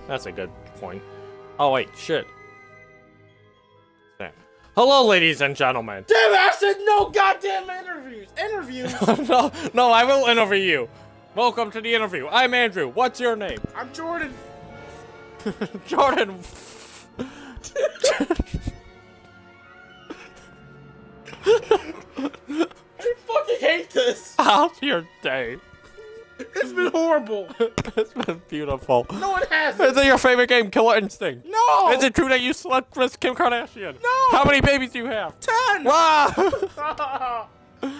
That's a good point. Oh wait, shit. Damn. Hello, ladies and gentlemen. Damn it! I said no goddamn interviews. No, I will interview you. Welcome to the interview. I'm Andrew. What's your name? I'm Jordan. Jordan. I fucking hate this. How's your day? It's been horrible. It's been beautiful. No, it hasn't. Is it your favorite game, Killer Instinct? No. Is it true that you slept with Kim Kardashian? No. How many babies do you have? 10. Wow.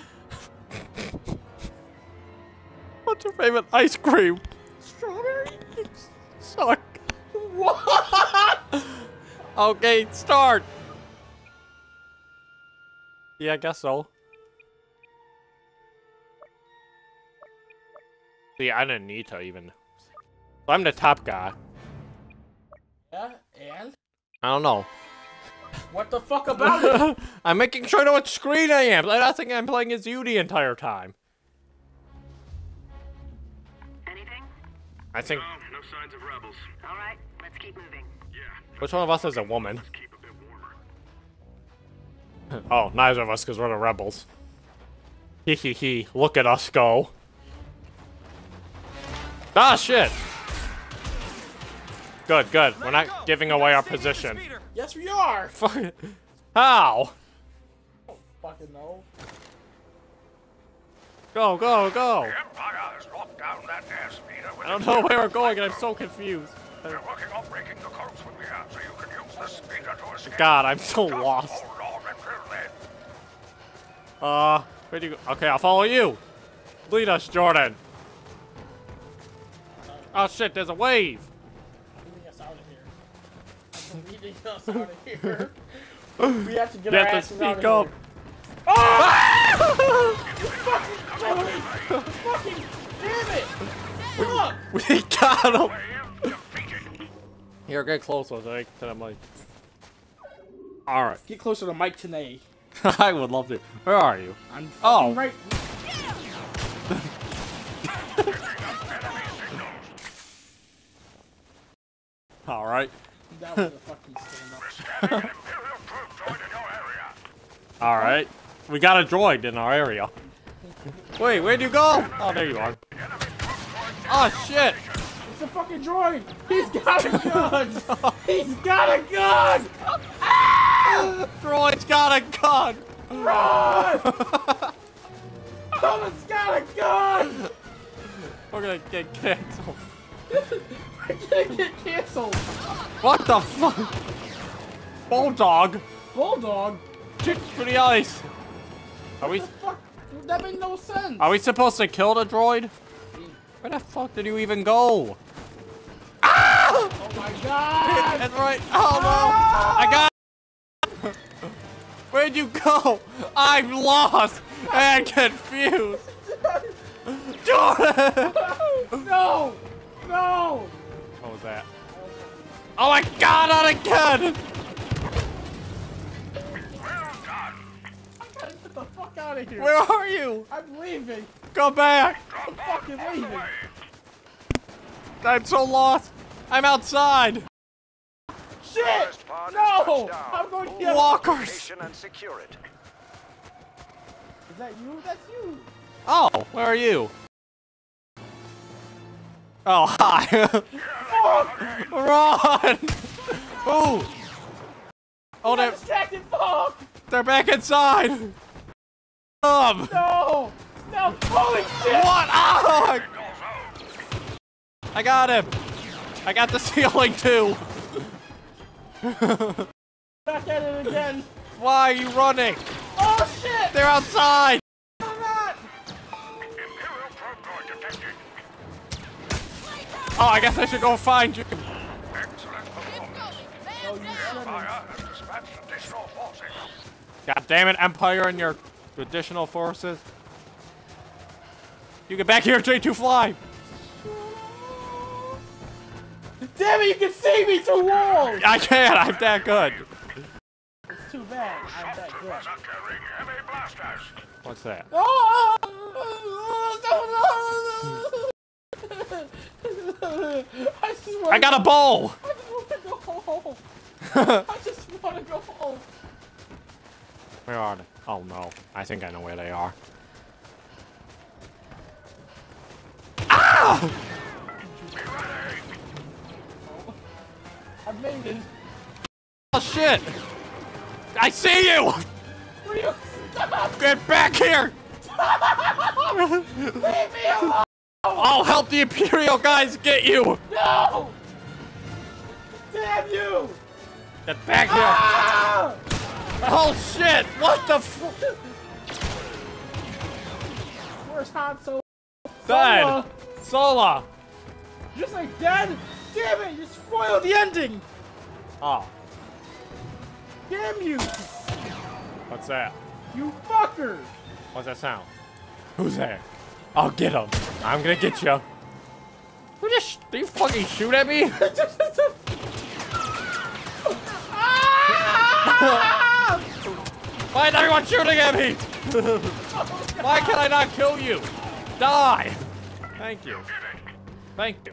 What's your favorite ice cream? Strawberry. Suck. What? Okay, start. Yeah, I guess so. See, I didn't need to even. I'm the top guy. Yeah, and? I don't know. What the fuck about it? I'm making sure I know what screen I am. I don't think I'm playing as you the entire time. Anything? I think. No signs of rebels. All right, let's keep moving. Yeah. Which one of us is a woman? Let's keep a bit warmer. Oh, neither of us, because we're the rebels. Hee hee hee. Look at us go. Ah, shit. Good, good. We're not giving away our position. Yes, we are. How? I don't fucking know. Go, go, go. The Empire has locked down that airspeeder with I don't know where we're going, and I'm so confused. We're working on breaking the codes when we have, so you can use the speeder to escape. God, I'm so lost. Hold on until then. Where'd you go? Okay, I'll follow you. Lead us, Jordan. Oh shit, there's a wave. Leading us out of here. I'm leading us out of here. We have to get our asses out of speak up. here. Oh! You fucking damn it! Fuck! We got him. Here, get closer to the mic. Alright. Get closer to Mike Tanay. I would love to. Where are you? I'm Oh. right. Alright. That was a fucking stand up. Alright. We got a droid in our area. Wait, where'd you go? Oh, there you are. Oh, shit. It's a fucking droid! He's got a gun! He's got a gun! Droid's got a gun! Run! Oh, it's got a gun! We're gonna get canceled. We're gonna get canceled! What the fuck? Bulldog? Bulldog? Chick for the ice. Are we? What the fuck? That made no sense! Are we supposed to kill the droid? Where the fuck did you even go? Oh my god! That's right. Oh no! I got. Where'd you go? I'm lost and confused. Jordan! No! No! What was that? Oh my god, not again! Get the fuck out of here! Where are you? I'm leaving! Come back! I'm fucking leaving! I'm so lost. I'm outside. Shit! No! I'm going to get Walkers. And secure it. Is that you? That's you! Oh, where are you? Oh, hi. Run! Ooh. Oh, I'm distracted! Fuck! they're back inside. No! No! Holy shit! What? Oh! I got him. I got the ceiling too. Back at it again! Why are you running? Oh shit! They're outside. I'm not! Imperial probe droid detected. Oh, I guess I should go find you. Excellent performance. Oh, you The shouldn't. Empire has dispatched additional forces. God damn it, Empire and your additional forces. You get back here, J2 Fly. Damn it, you can see me through walls! I can't, I'm that good. It's too bad. I'm that good. Troopers are carrying heavy blasters. What's that? Oh! I got a bowl! I just want to go home. I just want to go home. Where are they? Oh no, I think I know where they are. Ah! I made it. Oh shit! I see you! Will you stop? Get back here! Leave me alone! I'll help the Imperial guys get you! No! Damn you! Get back here! Ah! Oh shit! What the f- Where's Han Solo? Dead! Sola! Just like dead? Damn it! You spoiled the ending! Oh, Damn you! what's that? You fucker! What's that sound? Who's there? I'll get him. I'm gonna get you. Who just? Did you fucking shoot at me? Ah! Why is everyone shooting at me? Why can I not kill you? Die! Thank you. Thank you.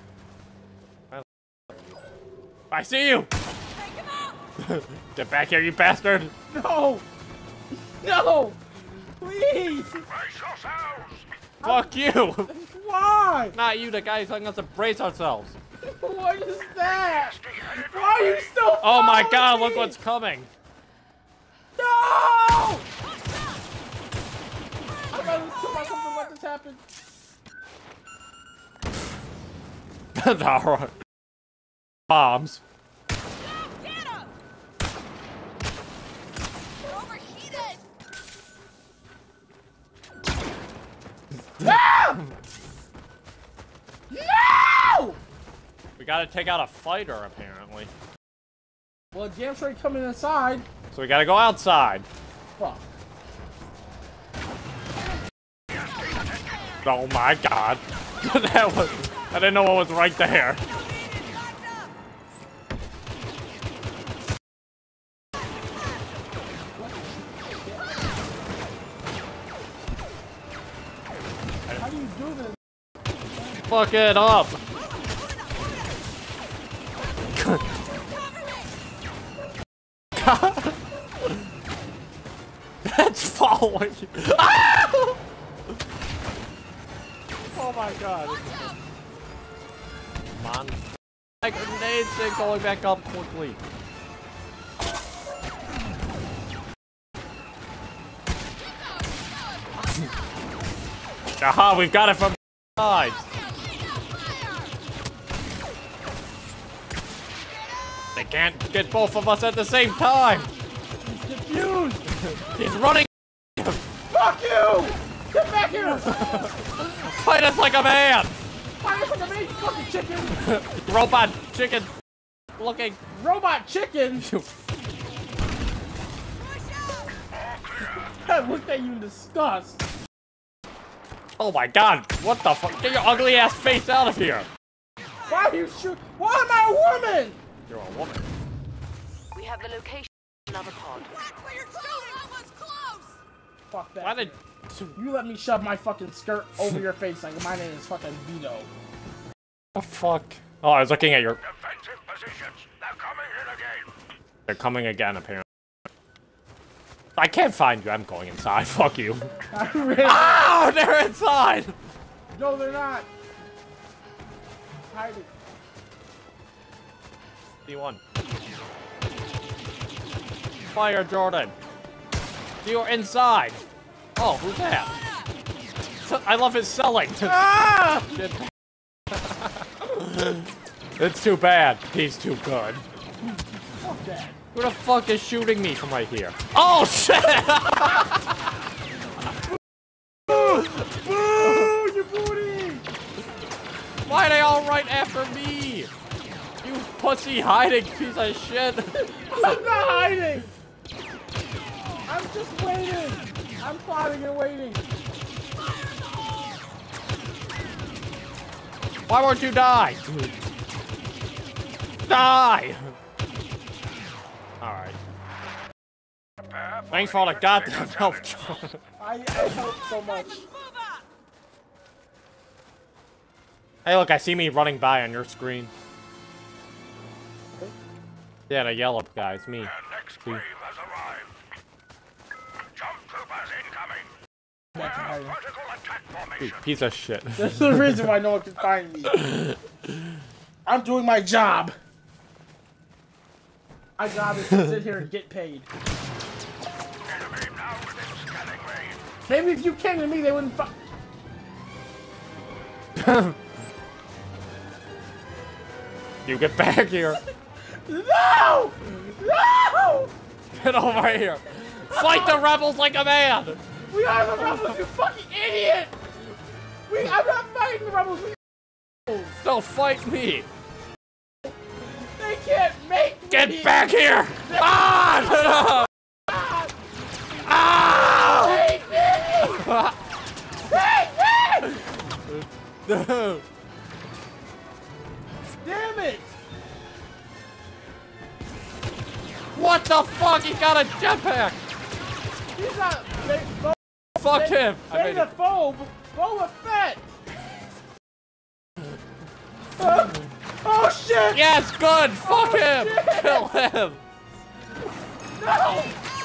I see you! Get back here, you bastard! No! No! Please! Brace yourselves! Fuck you! Why? Not you, the guy who's telling us to brace ourselves. What is that? Why are you still Oh my following god, me? look what's coming! No! I gotta kill myself to let this happen. Alright. Bombs. Ah! No! We gotta take out a fighter, apparently. Well, Jam's straight coming inside. So we gotta go outside. Fuck. Oh my god. That was... I didn't know what was right there. How do you do this? Fuck it up. That's following you. Ah! Oh my god. Come on. My grenades are going back up quickly. Aha, we've got it from sides. They can't get both of us at the same time. He's confused. He's running. Fuck you! Get back here! Fight us like a man. Why is it a big fucking chicken? Robot chicken looking. Robot chicken? I looked at you in disgust. Oh my god, what the fuck? Get your ugly ass face out of here. Why are you shoot? Why am I a woman? You're a woman. We have the location of another pod. Fuck that. Why did... You let me shove my fucking skirt over your face like my name is fucking Vito. The fuck? Oh, I was looking at your... Defensive positions. They're coming in again. They're coming again, apparently. I can't find you. I'm going inside. Fuck you. I really... Oh, they're inside! No, they're not. Hide it. D1. Fire Jordan. You're inside. Oh, who's that? I love his selling. Ah! It's too bad. He's too good. Fuck that. Who the fuck is shooting me from right here? Oh shit! Boo! You booty! Why are they all right after me? You pussy hiding piece of shit. I'm not hiding! I'm just waiting! I'm plotting and waiting. Why won't you die? Die! Alright. Thanks for all the goddamn help, John. I help so much. Hey, look, I see me running by on your screen. Yeah, the yellow guy, it's me. The next wave has arrived. Jump troopers incoming. Vertical attack formation. Dude, piece of shit. There's the reason why no one can find me. I'm doing my job. My job is to sit here and get paid. Enemy now within scanning range. Maybe if you came to me, they wouldn't find. You get back here. No! No! Get over here. Fight the rebels like a man. We are the rebels, you fucking idiot! I'm not fighting the rebels. Don't fight me. They can't make me. Get back here. Ah! Ah! Take me! Take me! No. Damn it! What the fuck? He got a jetpack. He's not. Fuck him. I made it. Xenophobe. Boba Fett. Oh shit! Yes, good. Fuck him. shit. Kill him. No!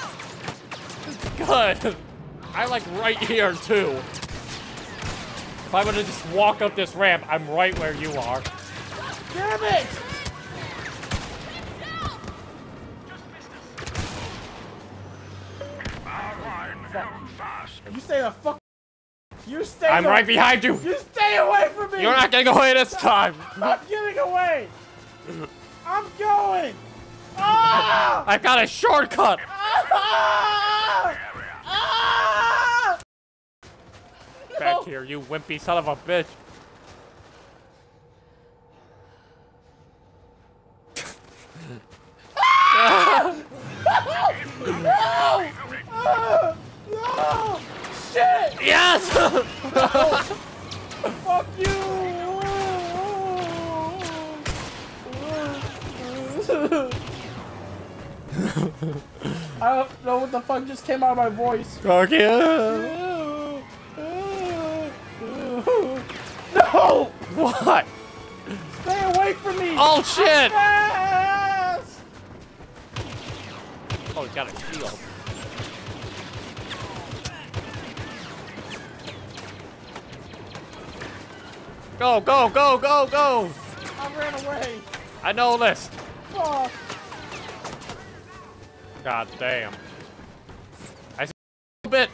Good. I like right here too. If I were to just walk up this ramp, I'm right where you are. Damn it! You stay the fuck. You stay. I'm right behind you. You stay away from me. You're not getting away this time. I'm getting away. I'm going. Ah! I got a shortcut. Ah! Ah! Back here, you wimpy son of a bitch. No! No! Shit! Yes! Fuck you! I don't know what the fuck just came out of my voice. Fuck you! No! What? Stay away from me! Oh shit! Yes! Oh, he got a shield. Go, go, go, go, go! I ran away. I know this. Fuck. God damn. I see a bit.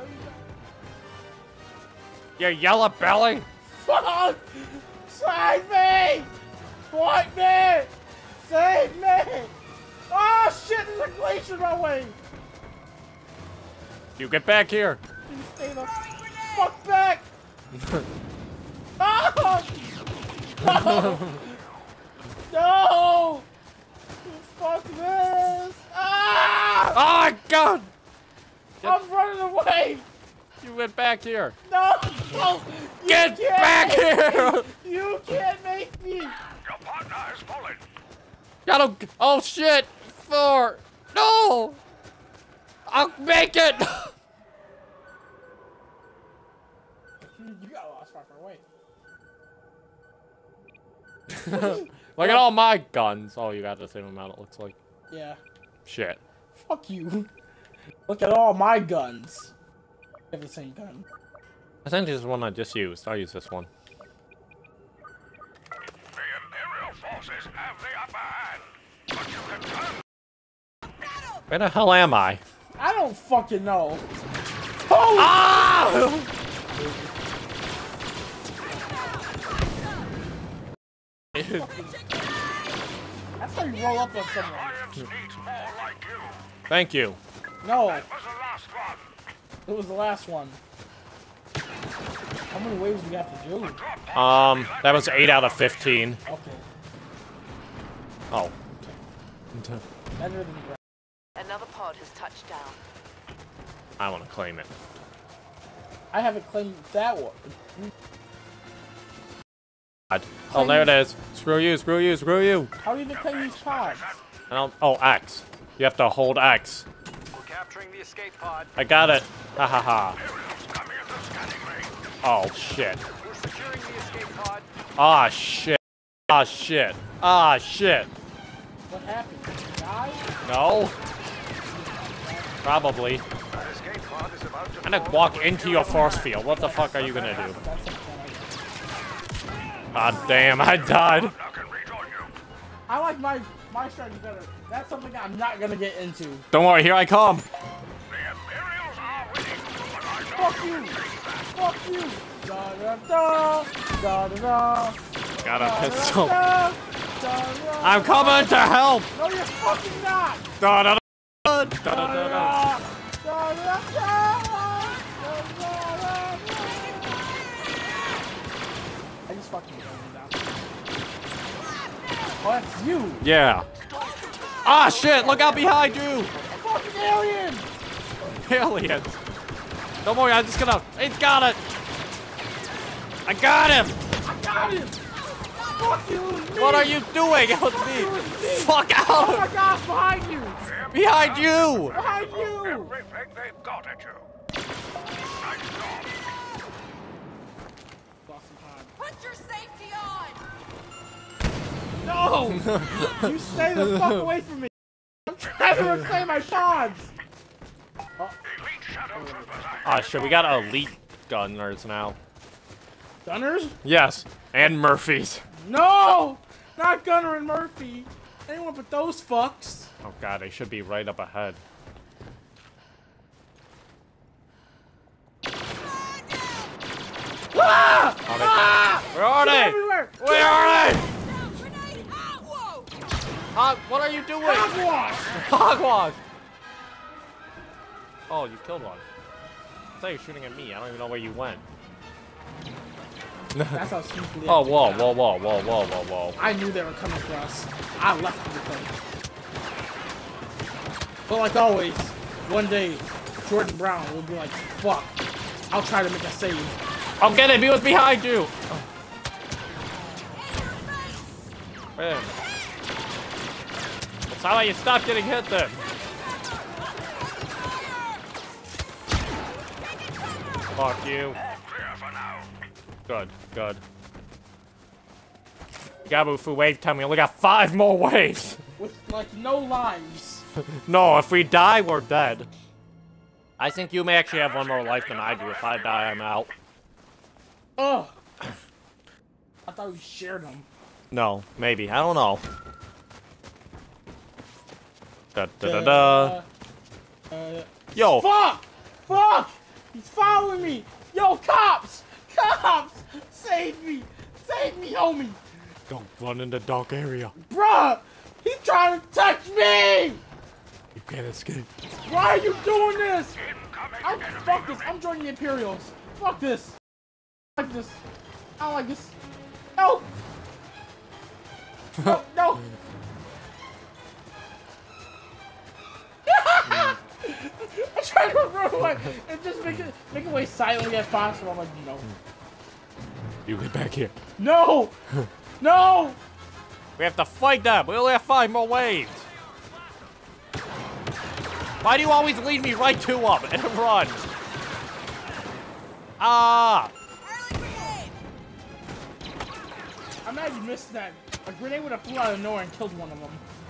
You yellow belly. Fuck! Save me! Fight me! Save me! Oh shit, there's a glacier in my way! You get back here. You stay the fuck back! Oh! No! No! Fuck this! Ah! Oh my god! I'm running away! You went back here. No! No! You Get can't back make here! me. You can't make me! Your partner is fallen. Gotta. Oh shit! Thor! No! I'll make it! You got lost far away. Look at all my guns. Oh, you got the same amount, it looks like. Yeah. Shit. Fuck you. Look at all my guns. I have the same gun. I think this is one I just used. I'll use this one. The Imperial forces have the upper hand. But you can turn. Where the hell am I? I don't fucking know. Holy Ah! That's how you roll up on someone. Alliance needs more like you. Thank you. No, That was the last one. it was the last one. How many waves do we have to do? That was 8 out of 15. Okay. Oh. Better than Another pod has touched down. I want to claim it. I haven't claimed that one. Oh, there it is. Screw you, screw you, screw you. How do you even claim these pods? I don't. Oh, X. You have to hold X. We're capturing the escape pod. I got it. Ha ha ha. Imperials coming into scanning range. Oh, shit. We're securing the escape pod. Ah, shit. Ah, shit. Ah, shit. What happened? Did you die? No. Probably. That escape pod is about to I'm gonna fall walk into into your force field. What the fuck are you gonna do? Ah, damn, I died. I can rejoin you. I like my strategy better. That's something I'm not gonna get into. Don't worry, here I come. The Imperials are winning, but I know Fuck you! Fuck you! Da da da! Da da da! Got a Da, pistol. da, da, da, da, I'm coming to help. No, you're fucking not! Da da da da Da da da da. da! Da da da! I just fucking killed him down. Oh, that's you! Yeah. Ah, shit! Look out behind you! Fucking alien! Aliens. Don't worry, I'm just gonna. He's got it. I got him. I got him! Fuck you! It was me. What are you doing? It was Fuck you, it was me. me. Fuck Oh my out! gosh, behind you! Behind you! Behind you! everything they've got at you. Nice job. Lost some time. Put your safety on! No! You stay the fuck away from me! I'm trying to reclaim my pods! Elite shadow troopers are Ah, shit, we got elite gunners now. Gunners? Yes, and Murphys. No! Not Gunner and Murphy! Anyone but those fucks! Oh god, they should be right up ahead. Ah! Are they- Ah! Where are They're they? everywhere! Where are they? Grenade out! Whoa! What are you doing? Hogwash! Hogwash! Oh, you killed one. I thought you were shooting at me. I don't even know where you went. That's how sneakily I Oh, took whoa, it out. whoa, whoa, whoa, whoa, whoa, whoa. I knew they were coming for us. I left the thing. But like always, one day, Jordan Brown will be like, fuck, I'll try to make a save. I'll get him. He was behind you. Man. That's how you stop getting hit then. Fuck you. clear for now. Good, good. Gabufu wave time. We only got 5 more waves. With like no lives. No, if we die, we're dead. I think you may actually have 1 more life than I do. If I die, I'm out. Ugh. I thought we shared them. No, maybe. I don't know. Da da da da. Yo, Fuck! Fuck! He's following me! Yo, cops! Cops! Save me! Save me, homie! don't run in the dark area. Bruh! He's trying to touch me! You can't escape. Why are you doing this? Incoming Fuck this! I'm joining the Imperials! Fuck this! I like this! I don't like this! No! No! No! I'm trying to run away and just make away silently as possible. I'm like, no. You get back here. No! No! We have to fight them. We only have 5 more waves. Why do you always lead me right to them and run? Ah! Early grenade! I'm mad you missed that. A grenade would have flew out of nowhere and killed one of them.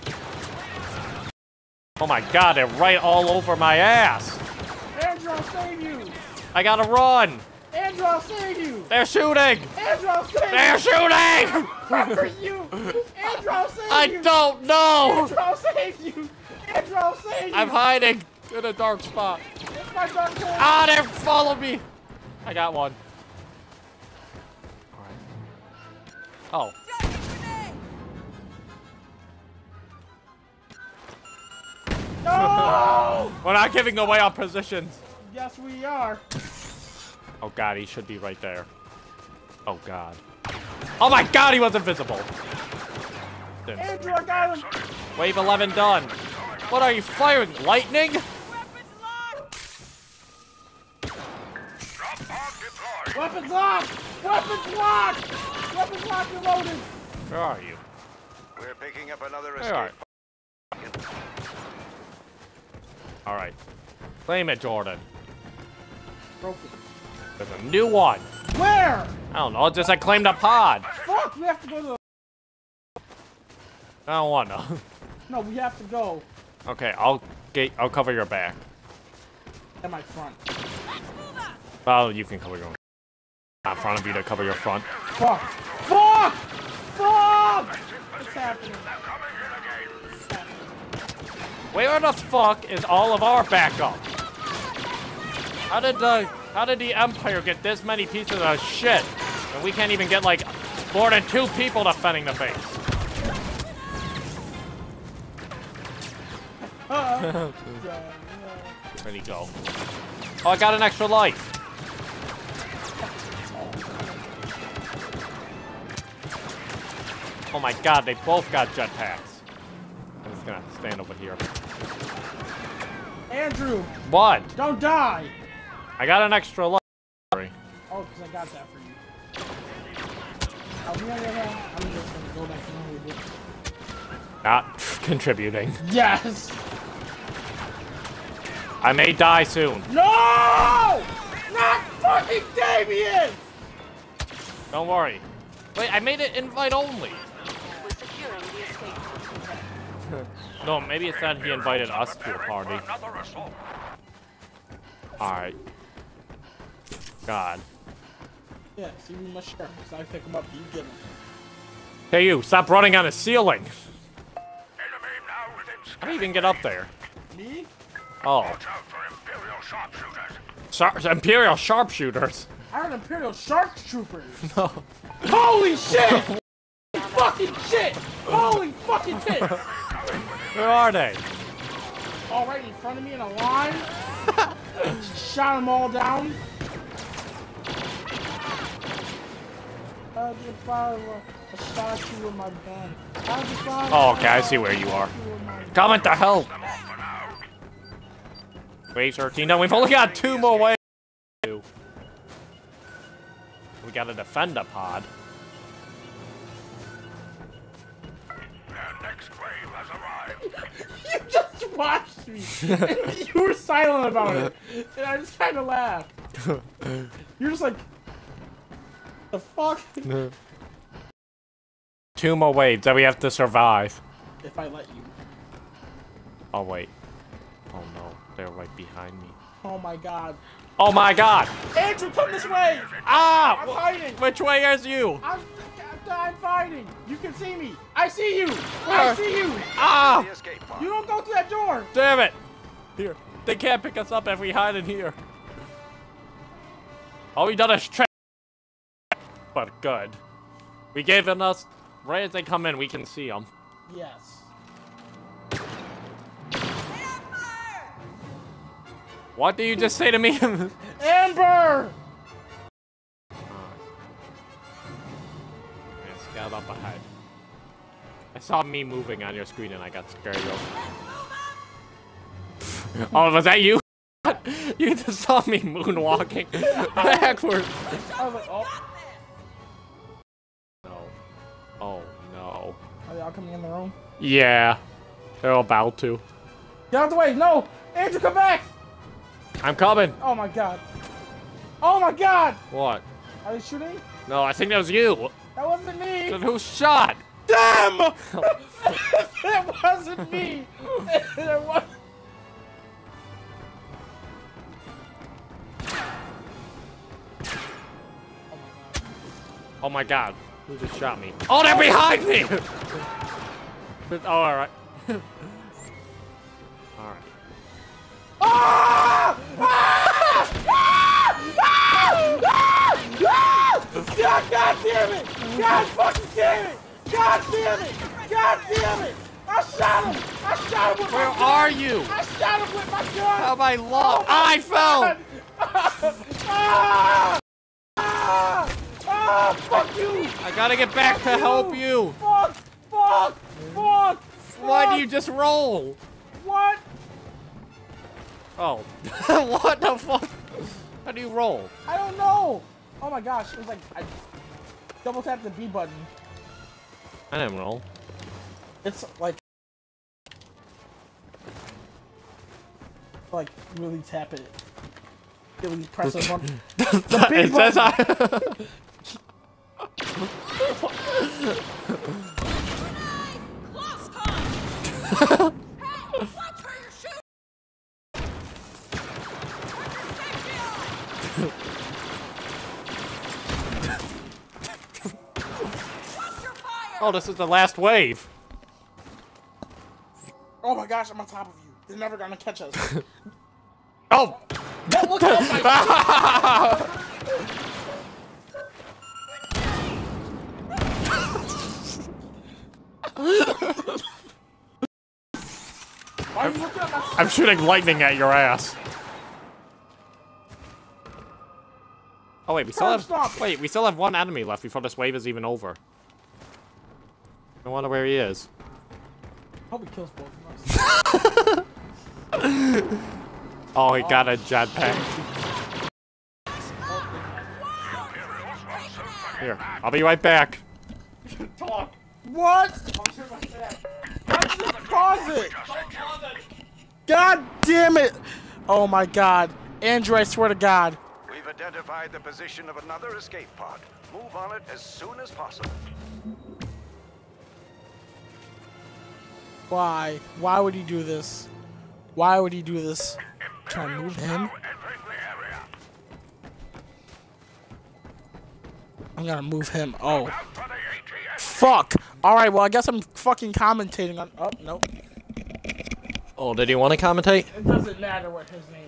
Oh my god, they're right all over my ass. Andrew, I'll save you! I gotta run. Andrew, I'll save you! They're shooting. Andrew, I'll save They're you! shooting. Where are you? Andrew, I'll save I you! don't know. Andrew, I'll save you! Andrew, I'll save you! I'm hiding in a dark spot. It's my dark hole! Ah, they follow me. I got one. All right. Oh. Judging grenade! No! We're not giving away our positions. Yes, we are. Oh god, he should be right there. Oh god. Oh my god, he was invisible. Andrew, I got him! Wave 11 done. What are you firing? Lightning? Weapons locked! Drop pod deployed. Weapons locked! Weapons locked! Weapons locked and loaded! Where are you? We're picking up another Where are escape. you? Alright. Claim it, Jordan. Broken. There's a new one. Where? I don't know, it just said claim the pod. Fuck! Fuck, we have to go to the... I don't want to. No, we have to go. Okay, I'll cover your back. At my front. Well, you can cover your own. Not in front of you to cover your front. Fuck! Fuck! Fuck! What's happening? What's happening? Where the fuck is all of our backup? How did the Empire get this many pieces of shit? And we can't even get like more than 2 people defending the base. Where'd he go? Oh, I got an extra life. Oh my god, they both got jetpacks. I'm just gonna stand over here. Andrew! What? Don't die! I got an extra life. Sorry. Oh, because I got that for you. On the other hand, I'm just gonna go back to normal. Not contributing. Yes! I may die soon. No! Not fucking Damien! Don't worry. Wait, I made it invite only. We're securing the escape pod. No, maybe it's that he invited us to a party. Another assault. Alright. God. Yeah, see, we must share. So I pick him up, you get him. Hey you, stop running on the ceiling. Enemy now within How do you even get up there? Me? Oh. Watch out for Imperial sharpshooters. Imperial sharpshooters. I heard Imperial Sharptroopers. No. Holy shit! Fucking shit! Holy fucking tits! Where are they? All right in front of me in a line. Shot them all down. I shot you with my gun. Oh, okay, I see where you are. Coming to help. Wave 13. No, we've only got 2 more waves. We gotta defend a pod. Their next wave has arrived. You just watched me. And you were silent about it. And I just kind of laughed. You're just like, the fuck? 2 more waves that we have to survive. If I let you. Oh, wait. Oh, no. They're right behind me. Oh my god. Oh, my God. Andrew, come this way! Ah! I'm hiding! Which way is you? I'm fighting! You can see me! I see you! I see you! Ah! The escape pod. You don't go through that door! Damn it! Here. They can't pick us up if we hide in here. All we done is trap. But good. We gave them us. Right as they come in, we can see them. Yes. What did you just say to me? Amber! Yeah, scout up ahead. I saw me moving on your screen and I got scared. Oh, was that you? You just saw me moonwalking backwards. I was like, oh. No. Oh, no. Are y'all coming in the room? Yeah. They're about to. Get out the way! No! Andrew, come back! I'm coming. Oh my god. Oh my god! What? Are they shooting? No, I think that was you. That wasn't me! Then who shot? Damn! That wasn't me! It was... Oh my god. Who just shot me? Oh, they're behind me! Oh, alright. Alright. Ah! Ah! Ah! Ah! God, God damn it! God fucking damn it! God damn it! God damn it! I shot him! I shot him with Where my gun! are you? I shot him with my gun! How am I lost? Oh my I fell! God! Ah! Ah! Ah! Fuck you! I gotta get back to help you. Fuck! Fuck! Fuck! Why do Fuck! you just roll? What? Oh. What the fuck? How do you roll? I don't know! Oh my gosh, it was like, I double tapped the B button. I didn't roll. It's like really tap it. Really press it on. The B It says button! I... Oh, this is the last wave. Oh my gosh, I'm on top of you. They're never gonna catch us. Oh! Oh, look at my Why are you looking at my I'm shooting lightning at your ass. Oh wait, we still have. Wait, we still have one enemy left before this wave is even over. I wonder where he is. hope he kills both of us. Oh, he got a jetpack. Here, I'll be right back. Talk. What? Let's just pause it. God damn it. Oh my god. Andrew, I swear to God. We've identified the position of another escape pod. Move on it as soon as possible. Why? Why would he do this? Why would he do this? Try to move him? I'm gonna move him. Oh. Fuck! Alright, well, I guess I'm fucking commentating on. Oh, nope. Oh, did he want to commentate? It doesn't matter what his name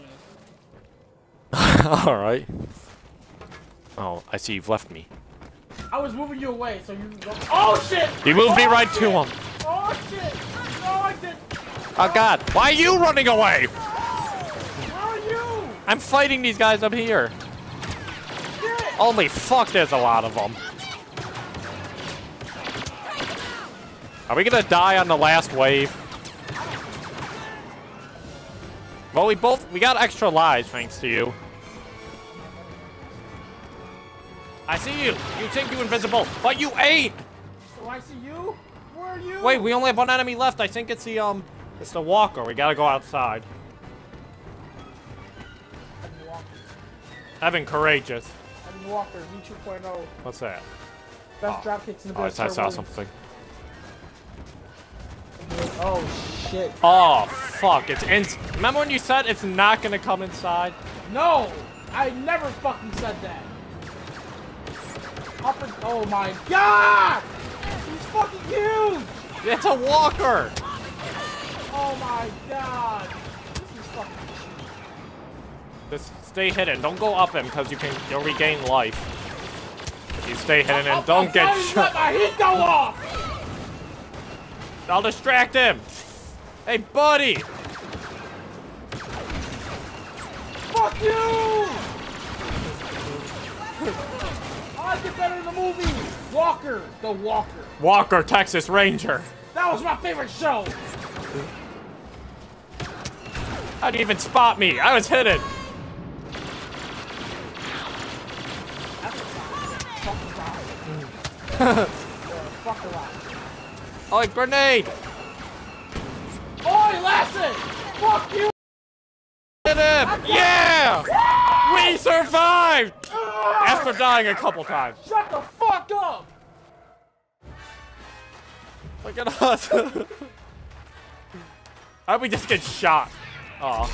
is. Alright. Oh, I see you've left me. I was moving you away so you can go. Oh shit! You moved me right to him. Oh shit! No, I didn't! Oh god, why are you running away? Where are you? I'm fighting these guys up here. Shit! Holy fuck, there's a lot of them. Are we gonna die on the last wave? Well, we got extra lives thanks to you. I see you. You think you're invisible, but you ain't. So I see you? Where are you? Wait, we only have one enemy left. I think it's the walker. We gotta go outside. Evan Courageous. Evan Walker, V2.0. What's that? Best drop kicks in the Oh, I best. saw something. Oh shit. Oh, fuck. Remember when you said it's not gonna come inside? No! I never fucking said that. Oh my god! He's fucking huge! It's a walker! Oh my god! This is fucking Just stay hidden. Don't go up him because you'll regain life. If you stay hidden and don't get shot. Let my heat go off! I'll distract him! Hey, buddy! Fuck you! I like it better in the movie! Walker! The Walker. Walker, Texas Ranger. That was my favorite show! How'd you even spot me? I was hidden. Oh, grenade! Oi, Lassie! Fuck you! Hit him! Yeah! We survived! After dying a couple times. Shut the fuck up! Look at us. How'd we just get shot? Aw.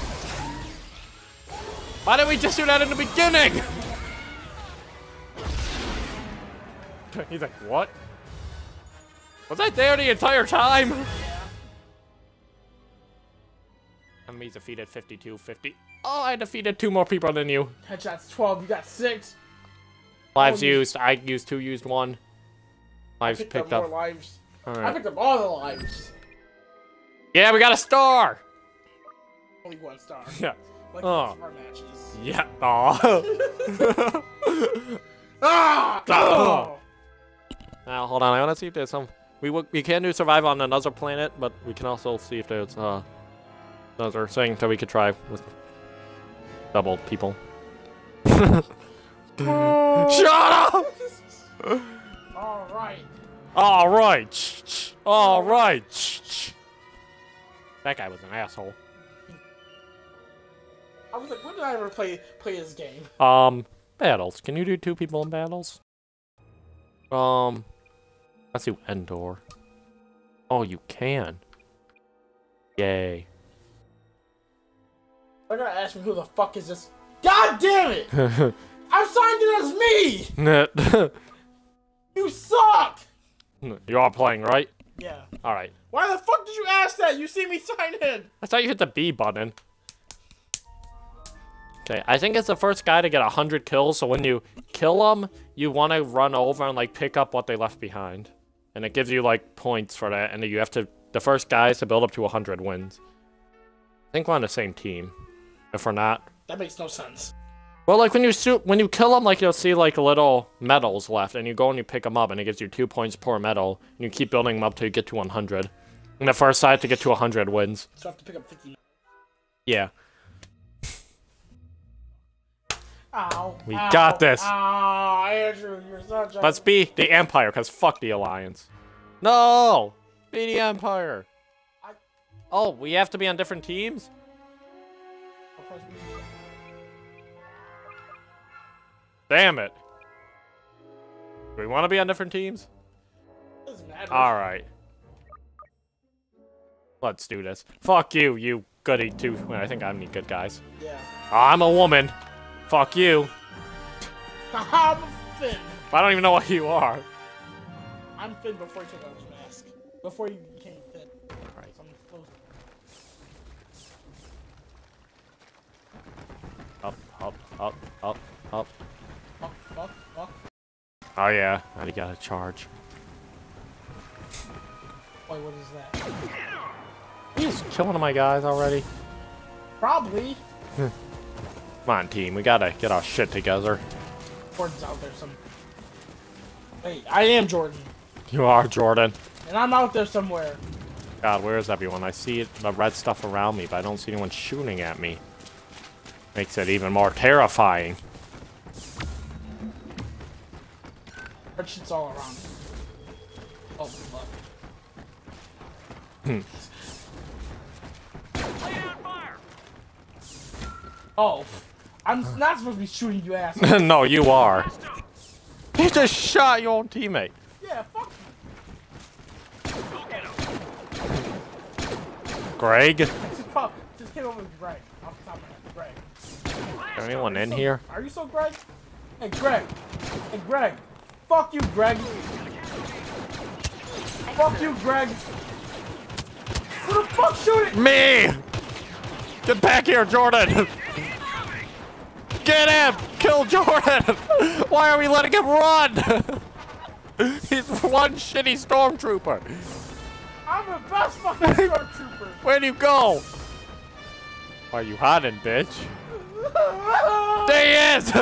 Why didn't we just shoot that in the beginning? He's like, what? Was I there the entire time? Enemies defeated 52-50. Oh, I defeated 2 more people than you. Headshots 12, you got 6. Lives used. I used 2, used 1. Lives picked up. More lives. All I right. picked up all the lives. Yeah, we got a star. Only 1 star. Yeah. Like Oh. our matches. Yeah. Aw. Ah! Oh. Now, hold on. I want to see if there's some. We can do survive on another planet, but we can also see if there's another thing that we could try with double people. Shut up! All right. All right. All right. That guy was an asshole. I was like, when did I ever play this game? Battles. Can you do 2 people in battles? Let's do Endor. Oh, you can. Yay. They're gonna ask me who the fuck is this. God damn it! I'm signed in as me! You suck! You are playing, right? Yeah. Alright. Why the fuck did you ask that? You see me sign in. I thought you hit the B button. Okay, I think it's the first guy to get 100 kills, so when you kill them, you want to run over and, like, pick up what they left behind. And it gives you, like, points for that, and you have to... The first guys to build up to 100 wins. I think we're on the same team. If we're not... That makes no sense. Well, like, when you kill them, like, you'll see, like, little medals left, and you go and you pick them up, and it gives you 2 points per medal, and you keep building them up till you get to 100. And the first side to get to 100 wins. So I have to pick up 50. Yeah. Ow. We got this. Ow, Andrew, you're such a... Let's be the Empire, because fuck the Alliance. No! Be the Empire. Oh, we have to be on different teams? Damn it. Do we want to be on different teams? Doesn't matter. Alright. Let's do this. Fuck you, you goody two. Well, I think I'm the good guys. Yeah. I'm a woman. Fuck you. I'm Finn. I don't even know what you are. I'm Finn before he took off his mask. Before you became Finn. Alright. So I'm close. Up, up, up, up, up. Fuck, fuck, fuck. Oh yeah, now you gotta charge. Wait, what is that? He's killing one of my guys already. Probably. Come on, team. We gotta get our shit together. Jordan's out there some... Wait, I am Jordan. You are, Jordan. And I'm out there somewhere. God, where is everyone? I see the red stuff around me, but I don't see anyone shooting at me. Makes it even more terrifying. Red shit's all around. Oh, fuck. Oh, I'm not supposed to be shooting you, ass. No, you are. You just shot your own teammate. Yeah, fuck you. Greg? Just came over with Greg. Off the top of my head, Greg. Is anyone in here? Are you so Greg? Hey, Greg. Hey, Greg. Fuck you, Greg. Fuck you, Greg. Who the fuck shooting? Me! Get back here, Jordan! Get him! Kill Jordan! Why are we letting him run? He's one shitty stormtrooper. I'm the best fucking stormtrooper. Where'd you go? Why are you hiding, bitch? There he is!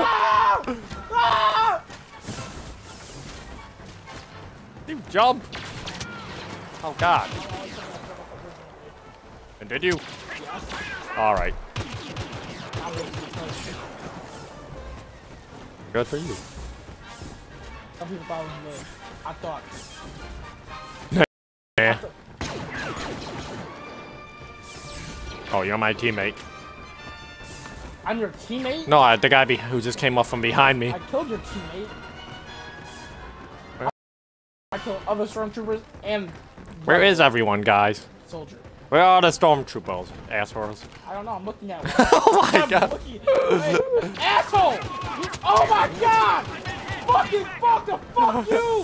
You jump! Oh god. And did you? Alright. Good for you. Some people thought it was me. I thought. Yeah. Oh, you're my teammate. I'm your teammate? No, the guy who just came up from behind me. I killed your teammate. I killed other stormtroopers and... Where is everyone, guys? Soldier. Where are the stormtroopers, assholes? I don't know, I'm looking at one. Oh my god! Hey, asshole! Oh my god! Fucking fuck the fuck you!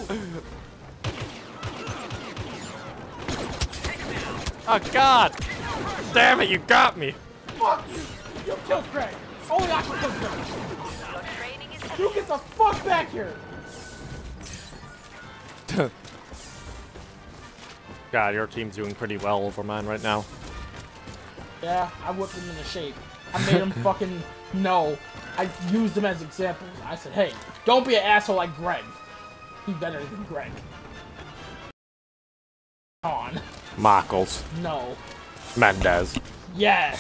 Oh god! Damn it, you got me! Fuck you! You killed Greg! Only I can kill Greg! You get the fuck back here! God, your team's doing pretty well over mine right now. Yeah, I whipped him into shape. I made him fucking know. I used him as examples. I said, hey, don't be an asshole like Greg. Be better than Greg. On. Mockles. No. Mendez. Yes.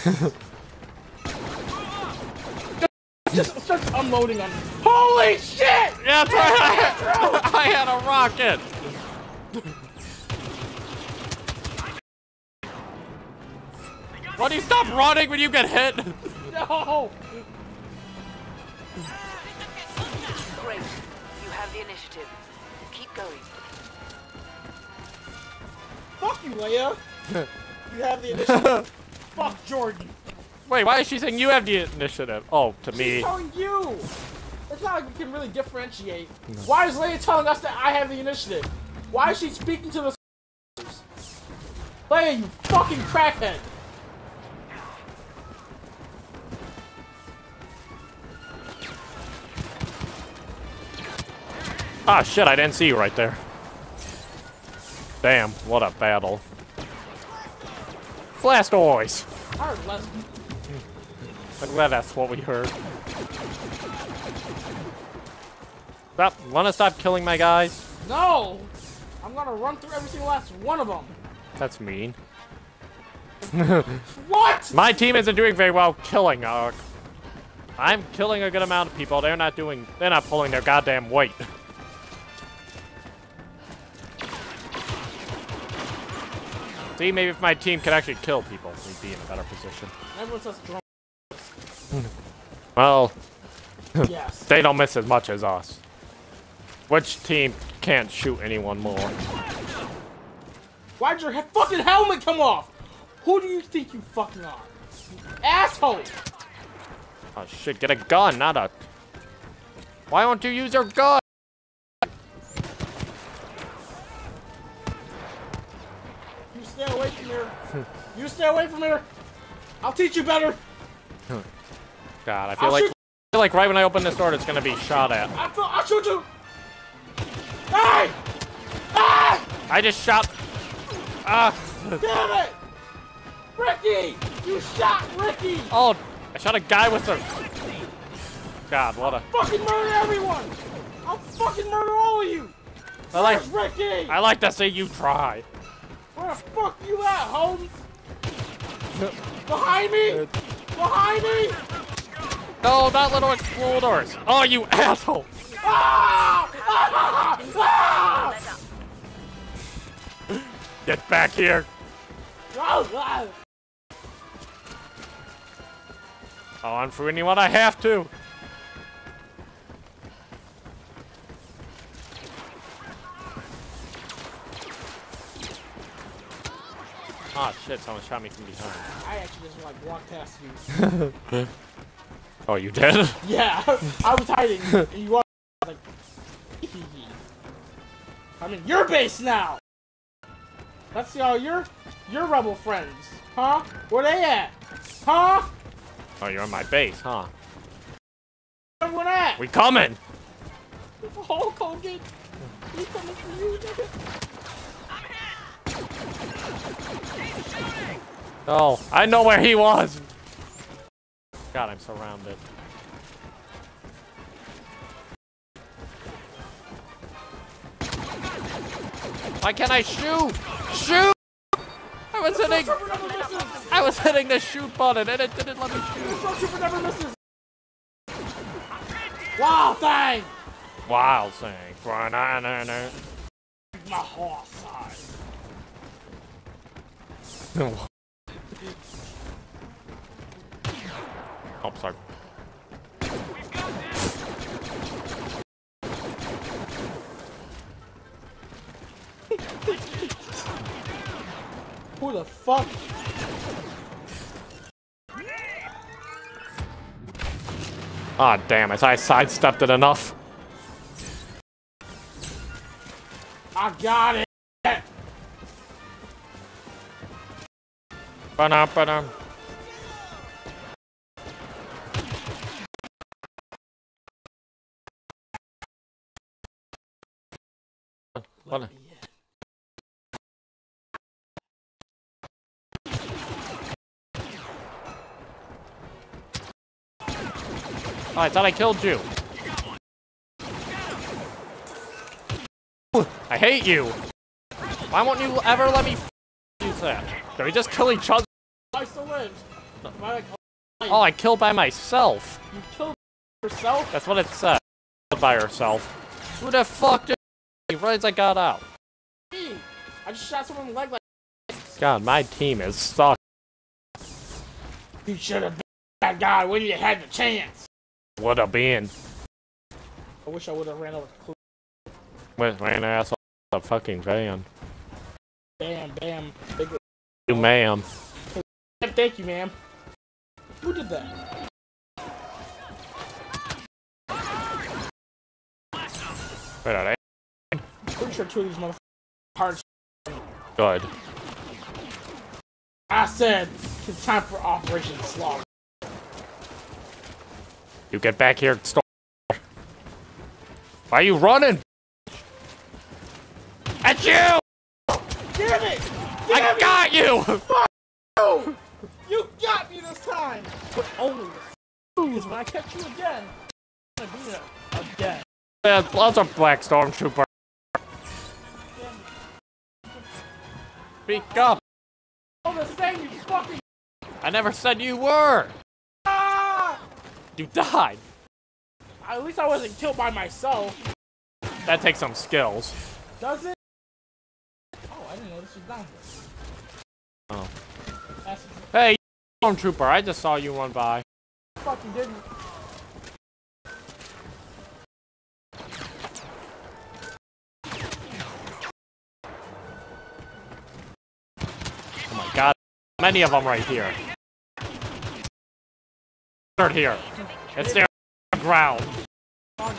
Just starts unloading on me. Holy shit! Yeah, that's right. I had a rocket. Why do you stop running when you get hit? No! Great. You have the initiative. Keep going. Fuck you, Leia. You have the initiative. Fuck Jordan. Wait, why is she saying you have the initiative? Oh, to me. She's telling you. It's not like we can really differentiate. No. Why is Leia telling us that I have the initiative? Why is she speaking to the Leia, you fucking crackhead. Ah, shit, I didn't see you right there. Damn, what a battle. Blastoise! I heard less. I'm glad that's what we heard. Wanna stop killing my guys? No! I'm gonna run through every single last one of them. That's mean. What? My team isn't doing very well killing, I'm killing a good amount of people. They're not pulling their goddamn weight. See, maybe if my team could actually kill people, we'd be in a better position. Everyone says drunk. Well, yes. They don't miss as much as us. Which team can't shoot anyone more? Why'd your fucking helmet come off? Who do you think you fucking are? You asshole! Oh shit, get a gun, not a... Why don't you use your gun? You stay away from here. You stay away from here. I'll teach you better. God, I feel like right when I open this door, it's gonna be shot at. I'll shoot you. Hey! Hey! I just shot. Ah! Damn it! Ricky! You shot Ricky! Oh, I shot a guy with a. God, what a. Fucking murder everyone! I'll fucking murder all of you! Where's Ricky? I like to see you try. Where the fuck you at, Holmes? Behind me! Behind me! No, not little exploders. Oh, you asshole! Ah! Ah! Ah! Get back here! Oh, I'm for anyone I have to. Ah, shit, someone shot me from behind. I actually just like walked past you. Oh, you did? Yeah, I was hiding, and you walked like, I'm in your base now! Let's see all your rebel friends, huh? Where they at? Huh? Oh, you're on my base, huh? Everyone at? We coming! Hulk Hogan! We coming for you, nigga! Oh, I know where he was! God, I'm surrounded. Why can't I shoot? Shoot! I was hitting the shoot button and it didn't let me shoot. Stormtrooper never misses! Wow, thing! Wild thing. My horse side. Oh, sorry. Who the fuck? Ah, damn it. I sidestepped it enough. I got it! Ba-dum. What? Oh, I thought I killed you. I hate you. Why won't you ever let me use that? Can we just kill each other? I still live. Oh, I killed by myself. You killed yourself? That's what it said. Killed by herself. Who the fuck did right as I got out? Me. I just shot someone in the leg like. God, my team is stuck. You should have been that guy when you had the chance. Would have been. I wish I would have ran over. Ran ass off the fucking van. Bam, bam. Big. You, ma'am. Thank you, ma'am. Who did that? Wait, are they? Pretty sure two of these motherfuckers hard. Good. I said it's time for Operation Slaughter. You get back here, Storm. Why are you running? At you! Damn it! I got you! Oh, you got me this time! But only because when I catch you again, I'm gonna do it again. Yeah, lots of black stormtrooper. Speak up! I'm the same, you fucking. I never said you were! Ah! You died! At least I wasn't killed by myself. That takes some skills. Does it? Oh, I didn't know this was down here. Oh. That's Hey, stormtrooper, I just saw you run by. fucking didn't. Oh my god, many of them right here. Third here. It's there on the ground. I'm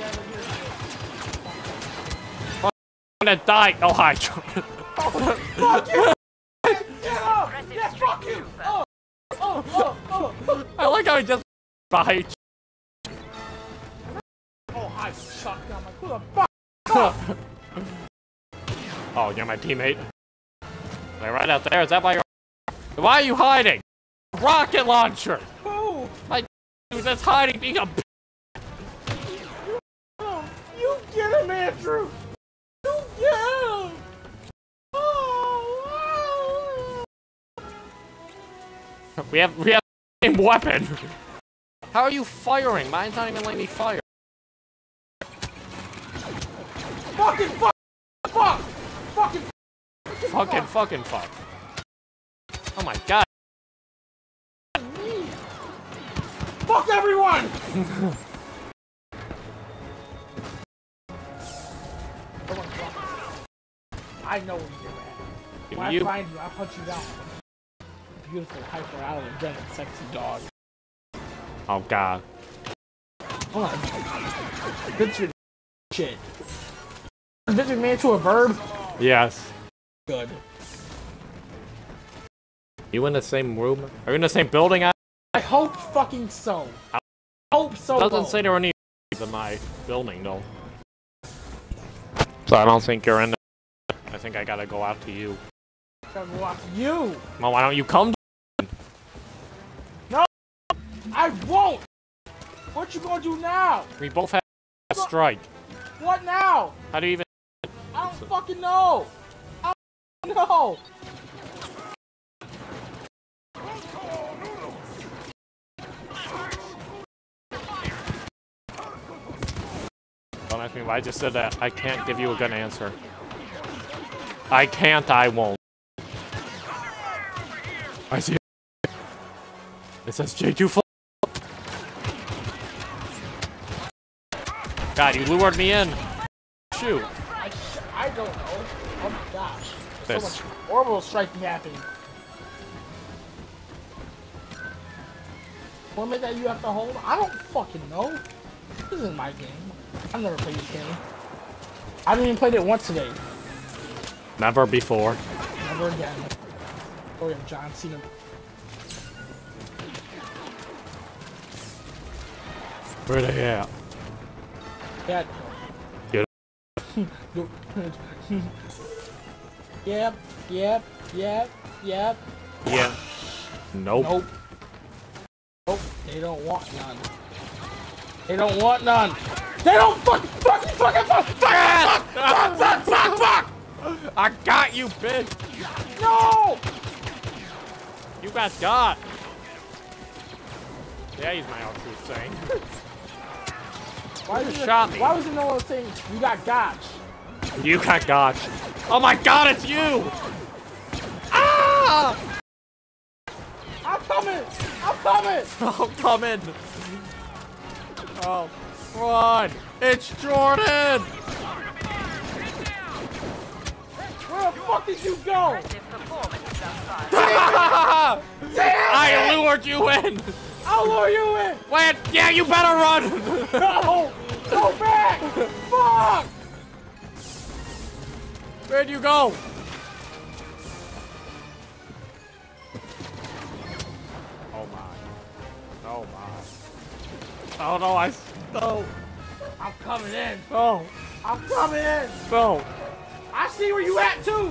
gonna die. Oh, hi. Fuck you! Get up! Yeah, fuck you! Oh! I like how he just behind. Oh, hi, Chuck. I'm like, who the fuck? Oh, you're my teammate. They're right out there. Is that why you're? Why are you hiding? Rocket launcher. Who? My dude that's hiding being a. Oh, you get him, Andrew! You get him! Oh, We have the same weapon. How are you firing? Mine's not even letting me fire. fucking fuck! Fucking Fuck. Oh my god. fuck everyone! I know where you're at. When I find you, I'll punch you down. Beautiful, hyper, energetic, sexy dog. Oh god. Hold on. Vince shit. Vince McMahon to a verb? Yes. Good. You in the same room? Are you in the same building? I hope fucking so. I hope so. It doesn't say there are any in my building though. So I don't think you're in there. I think I gotta go out to you. I gotta go out to you. Well, why don't you come? No, I won't. What you gonna do now? We both have a strike. What now? How do you even? I don't fucking know. I don't know. Don't ask me why I just said that. I can't give you a good answer. I can't. I won't. I see. It says J2. God, you lured me in. Shoot. I don't know. Oh my gosh. This. So much orbital striking happening. What made that you have to hold? I don't fucking know. This isn't my game. I've never played this game. I haven't even played it once today. Never before. Never again. Oh, we have John Cena. Where they at? Yeah. Get Yep. Yeah. Nope. Nope. Nope. They don't want none. They don't want none. They don't fuck! I got you, bitch! No! You got. Yeah, he's my all-truth saying. Why was shot me. Why was it no one saying you got gotch? You got gotch. Oh my god, it's you! Ah! I'm coming! Oh, come in. Oh, run! It's Jordan! Where the fuck did you go? Impressive performance thus far. I lured you in. I'll lure you in. Wait, yeah, you better run. No, go back. Fuck. Where'd you go? Oh my. Oh my. Oh no, No. I'm coming in. Oh. I'm coming in. No. I see where you at too.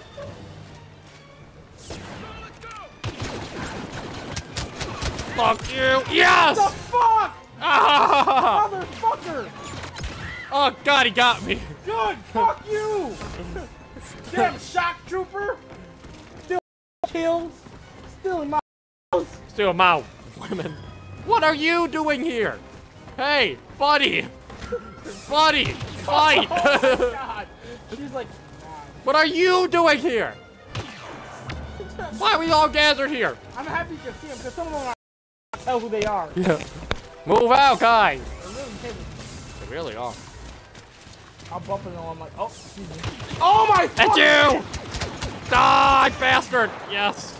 Fuck you. Yes! The fuck, Ah! motherfucker. Oh god, he got me. Good. Fuck you. Damn shock trooper. Still killed. Still in my house. Still my women. What are you doing here? Hey, buddy. Buddy, fight. Oh God. She's like, What are you doing here? Why are we all gathered here? I'm happy you can see them because some of them I tell who they are. Yeah. Move out, guys. They're really heavy. They really are. I'm bumping them. I'm like, oh, excuse me. Oh my! That's you! Die, bastard! Yes.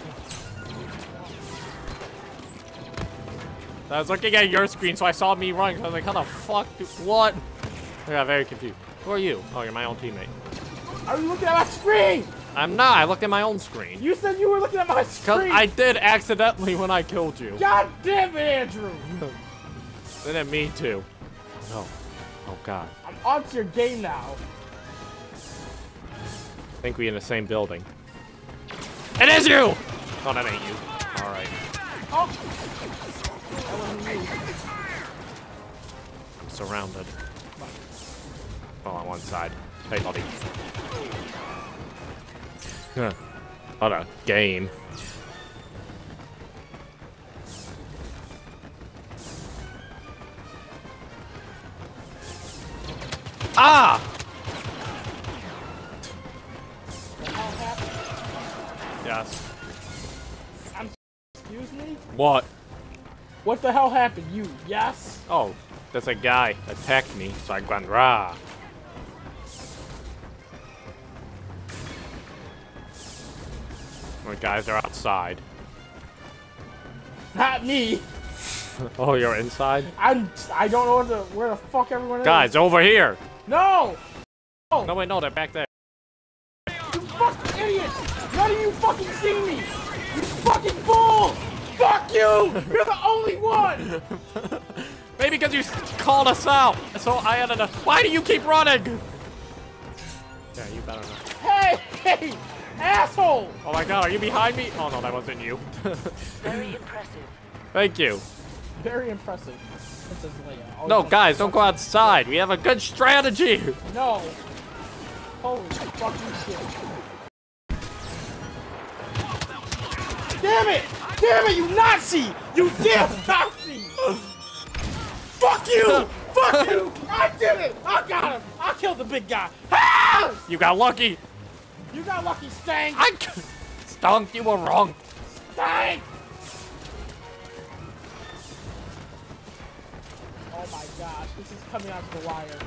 I was looking at your screen, so I saw me running. So I was like, how the fuck? What? I got very confused. Who are you? Oh, you're my own teammate. Are you looking at my screen? I'm not. I looked at my own screen. You said you were looking at my Because screen. I did accidentally when I killed you. God damn it, Andrew! Didn't mean to. No. Oh, God. I'm onto your game now. I think we in the same building. It is you! Oh, that ain't you. All right. Oh! That wasn't me. I'm surrounded. Oh, on one side. Hey, buddy. Huh. What a game. Ah! Yes. Excuse me? What? What the hell happened? You, yes? Oh, there's a guy attacked me, so I went rah. The guys are outside. Not me. Oh, you're inside? I don't know where the fuck everyone is. Guys, over here! No! No, wait, no, they're back there. You fucking idiots! None of you fucking see me! You fucking fool! Fuck you! You're the only one! Maybe because you called us out, so I had to. Why do you keep running? Yeah, you better not. Hey! Asshole! Oh my god, are you behind me? Oh no, that wasn't you. Very impressive. Thank you. Very impressive. Princess Leia. Oh, No, you guys, don't go fucking- outside. We have a good strategy. No. Holy fucking shit. Damn it! Damn it, you Nazi! You damn Nazi! Fuck you! Fuck you! I did it! I got him! I killed the big guy! Ah! You got lucky. You got lucky, Stank! Stunk, you were wrong. Stank! Oh my gosh, this is coming out to the wire.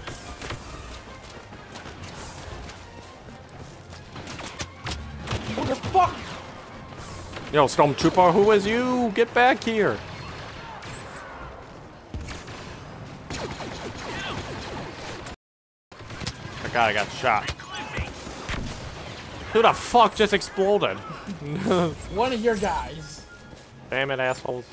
What the fuck? Yo, Stormtrooper, who is you? Get back here. Oh god, I got shot. Who the fuck just exploded? One of your guys. Damn it, assholes.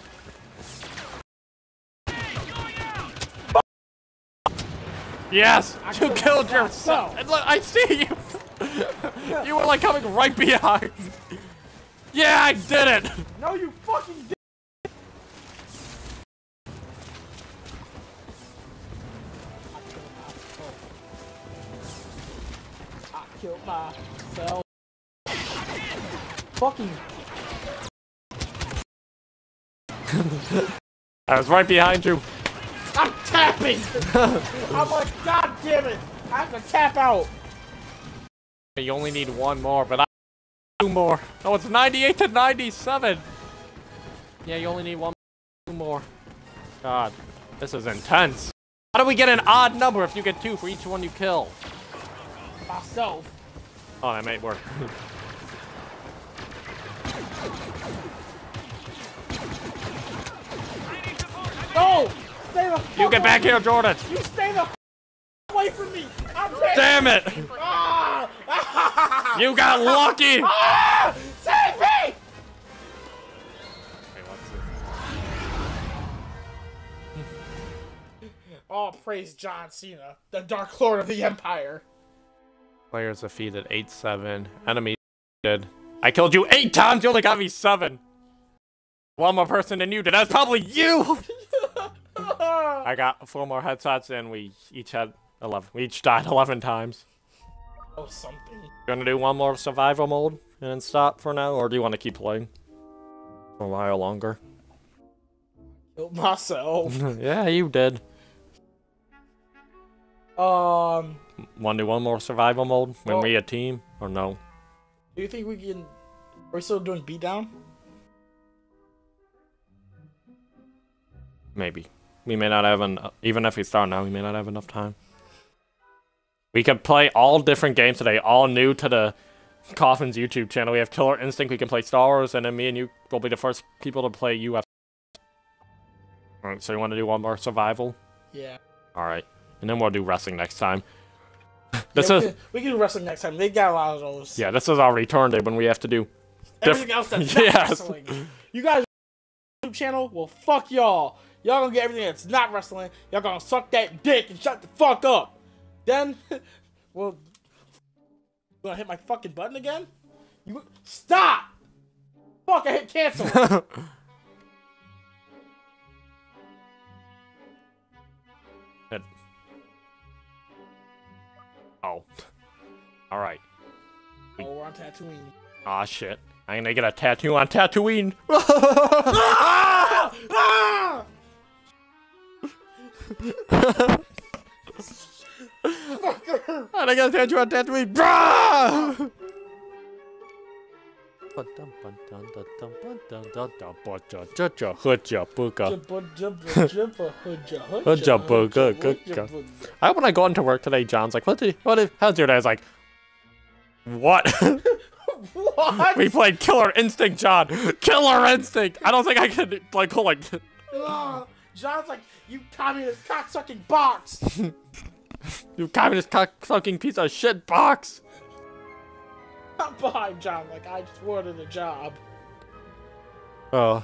Yes! You killed killed myself. yourself! And look, I see you! You were like coming right behind. Yeah, I did it! No, you fucking did. I killed myself. Fucking. I was right behind you. I'm tapping! I'm like, god damn it! I have to tap out! You only need one more, but I two more. Oh, it's 98 to 97. Yeah, you only need one more. God, this is intense. How do we get an odd number if you get two for each one you kill? Myself. Oh, that might work. No! Stay the fuck You get back away. here, Jordan! You stay the away from me! I'm ready. Damn it! Ah! You got lucky! Ah! Save me! Wait, what's this? Oh, praise John Cena, the Dark Lord of the Empire. Players defeated 8-7. Enemy dead. I killed you 8 times, you only got me 7! One more person than you did. That's probably you! I got 4 more headshots and we each had 11. We each died 11 times. Oh, something. You gonna do one more survival mode and then stop for now, or do you want to keep playing for a while longer? Killed myself. Yeah, you did. Um, Want to do one more survival mode when Well- we a team, or no? do you think we can? Are we still doing beatdown? Maybe. We may not have even if we start now, we may not have enough time. We could play all different games today, all new to the Coffin's YouTube channel. We have Killer Instinct, we can play Star Wars, and then me and you will be the first people to play UFC. Alright, so you want to do one more survival? Yeah. Alright. And then we'll do wrestling next time. Yeah, This is we can do wrestling next time. They got a lot of those. yeah, this is already turned it when we have to do Everything else that's not Yes. wrestling. You guys YouTube channel? Well, fuck y'all. Y'all gonna get everything that's not wrestling. Y'all gonna suck that dick and shut the fuck up. Then, well, you gonna hit my fucking button again? You stop! Fuck! I hit cancel. Oh. Alright. Oh, we're on Tatooine. Aw, shit. I'm gonna get a tattoo on Tatooine. Ah! Ah! Fucker! I got a tattoo on Tatooine. Brah! I when I go into work today, John's like, how's your day? I was like, what? What? We played Killer Instinct, John. Killer Instinct. I don't think I could like go like. Ugh. John's like, you communist cocksucking box. You communist cock-sucking piece of shit box. I'm behind John, like I just wanted a job. Oh.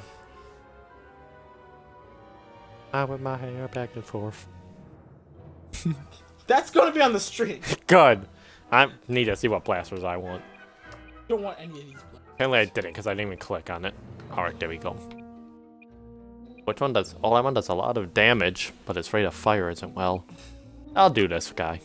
I with my hair back and forth. That's gonna be on the stream. Good. I need to see what blasters I want. You don't want any of these. Apparently I didn't because I didn't even click on it. Alright, there we go. Which one does? Oh, that one does a lot of damage, but its rate of fire isn't well. I'll do this guy.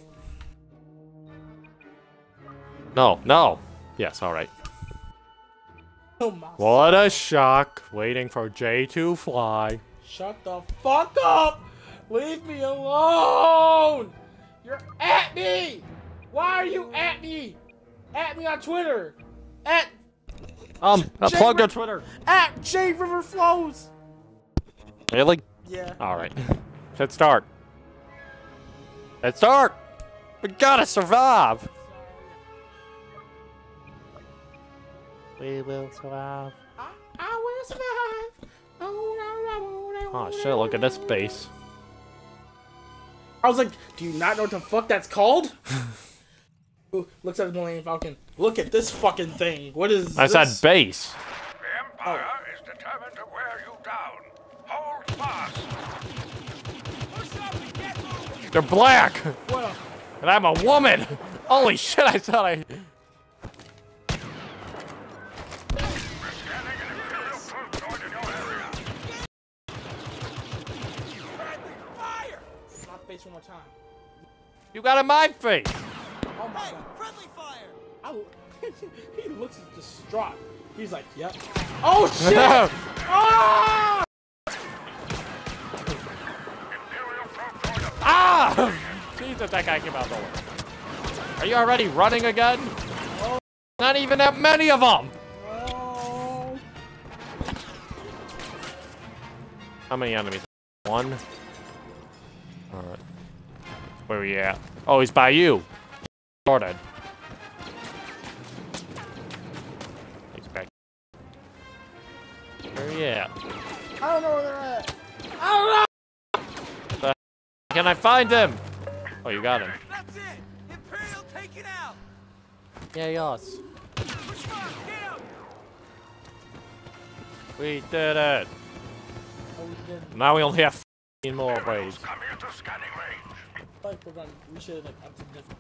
No, no. Yes, alright. Oh my. What a shock. Waiting for Jay to fly. Shut the fuck up! Leave me alone! You're at me! Why are you at me? At me on Twitter! At Plug your Twitter. at J River Flows! Really? Yeah. Alright. Let's start. Let's start! We gotta survive! We will survive. I will survive. Oh shit, look at this base. I was like, do you not know what the fuck that's called? Ooh, looks at the Millennium Falcon. Look at this fucking thing. What is I this? said base. The Empire is determined to wear you down. Hold fast. They're black! What And I'm a woman! Holy shit, I thought I... Scanning an Imperial troop joined in your area. My face one more time. You got in my face! Oh my god. Friendly fire! He looks distraught. He's like, yep. Oh shit! Ah! Imperial troop joined up. Ah! Jesus, that guy came out the way. Are you already running again? Oh. Not even that many of them! Oh. How many enemies? One? Alright. Where are we at? Oh, he's by you. Jordan. Where you at? I don't know where they're at. I don't know! Can I find him? Oh, you got him. That's it! Imperial taken out! Yeah, yes. Push back, get out! We did it. Oh, we did. Now we only have 15 more waves. Come here to scanning range. Like we're gonna. We should like up to different.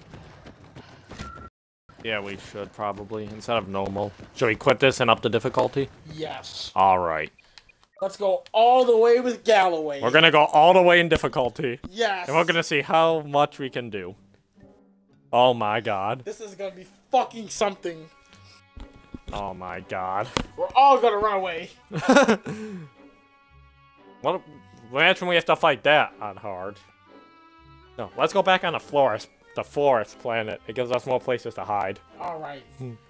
Yeah, we should probably, instead of normal. Should we quit this and up the difficulty? Yes. Alright. Let's go all the way with Galloway. We're gonna go all the way in difficulty. Yes. And we're gonna see how much we can do. Oh my god. This is gonna be fucking something. Oh my god. We're all gonna run away. What? Imagine we have to fight that on hard. No, let's go back on the forest planet. It gives us more places to hide. Alright.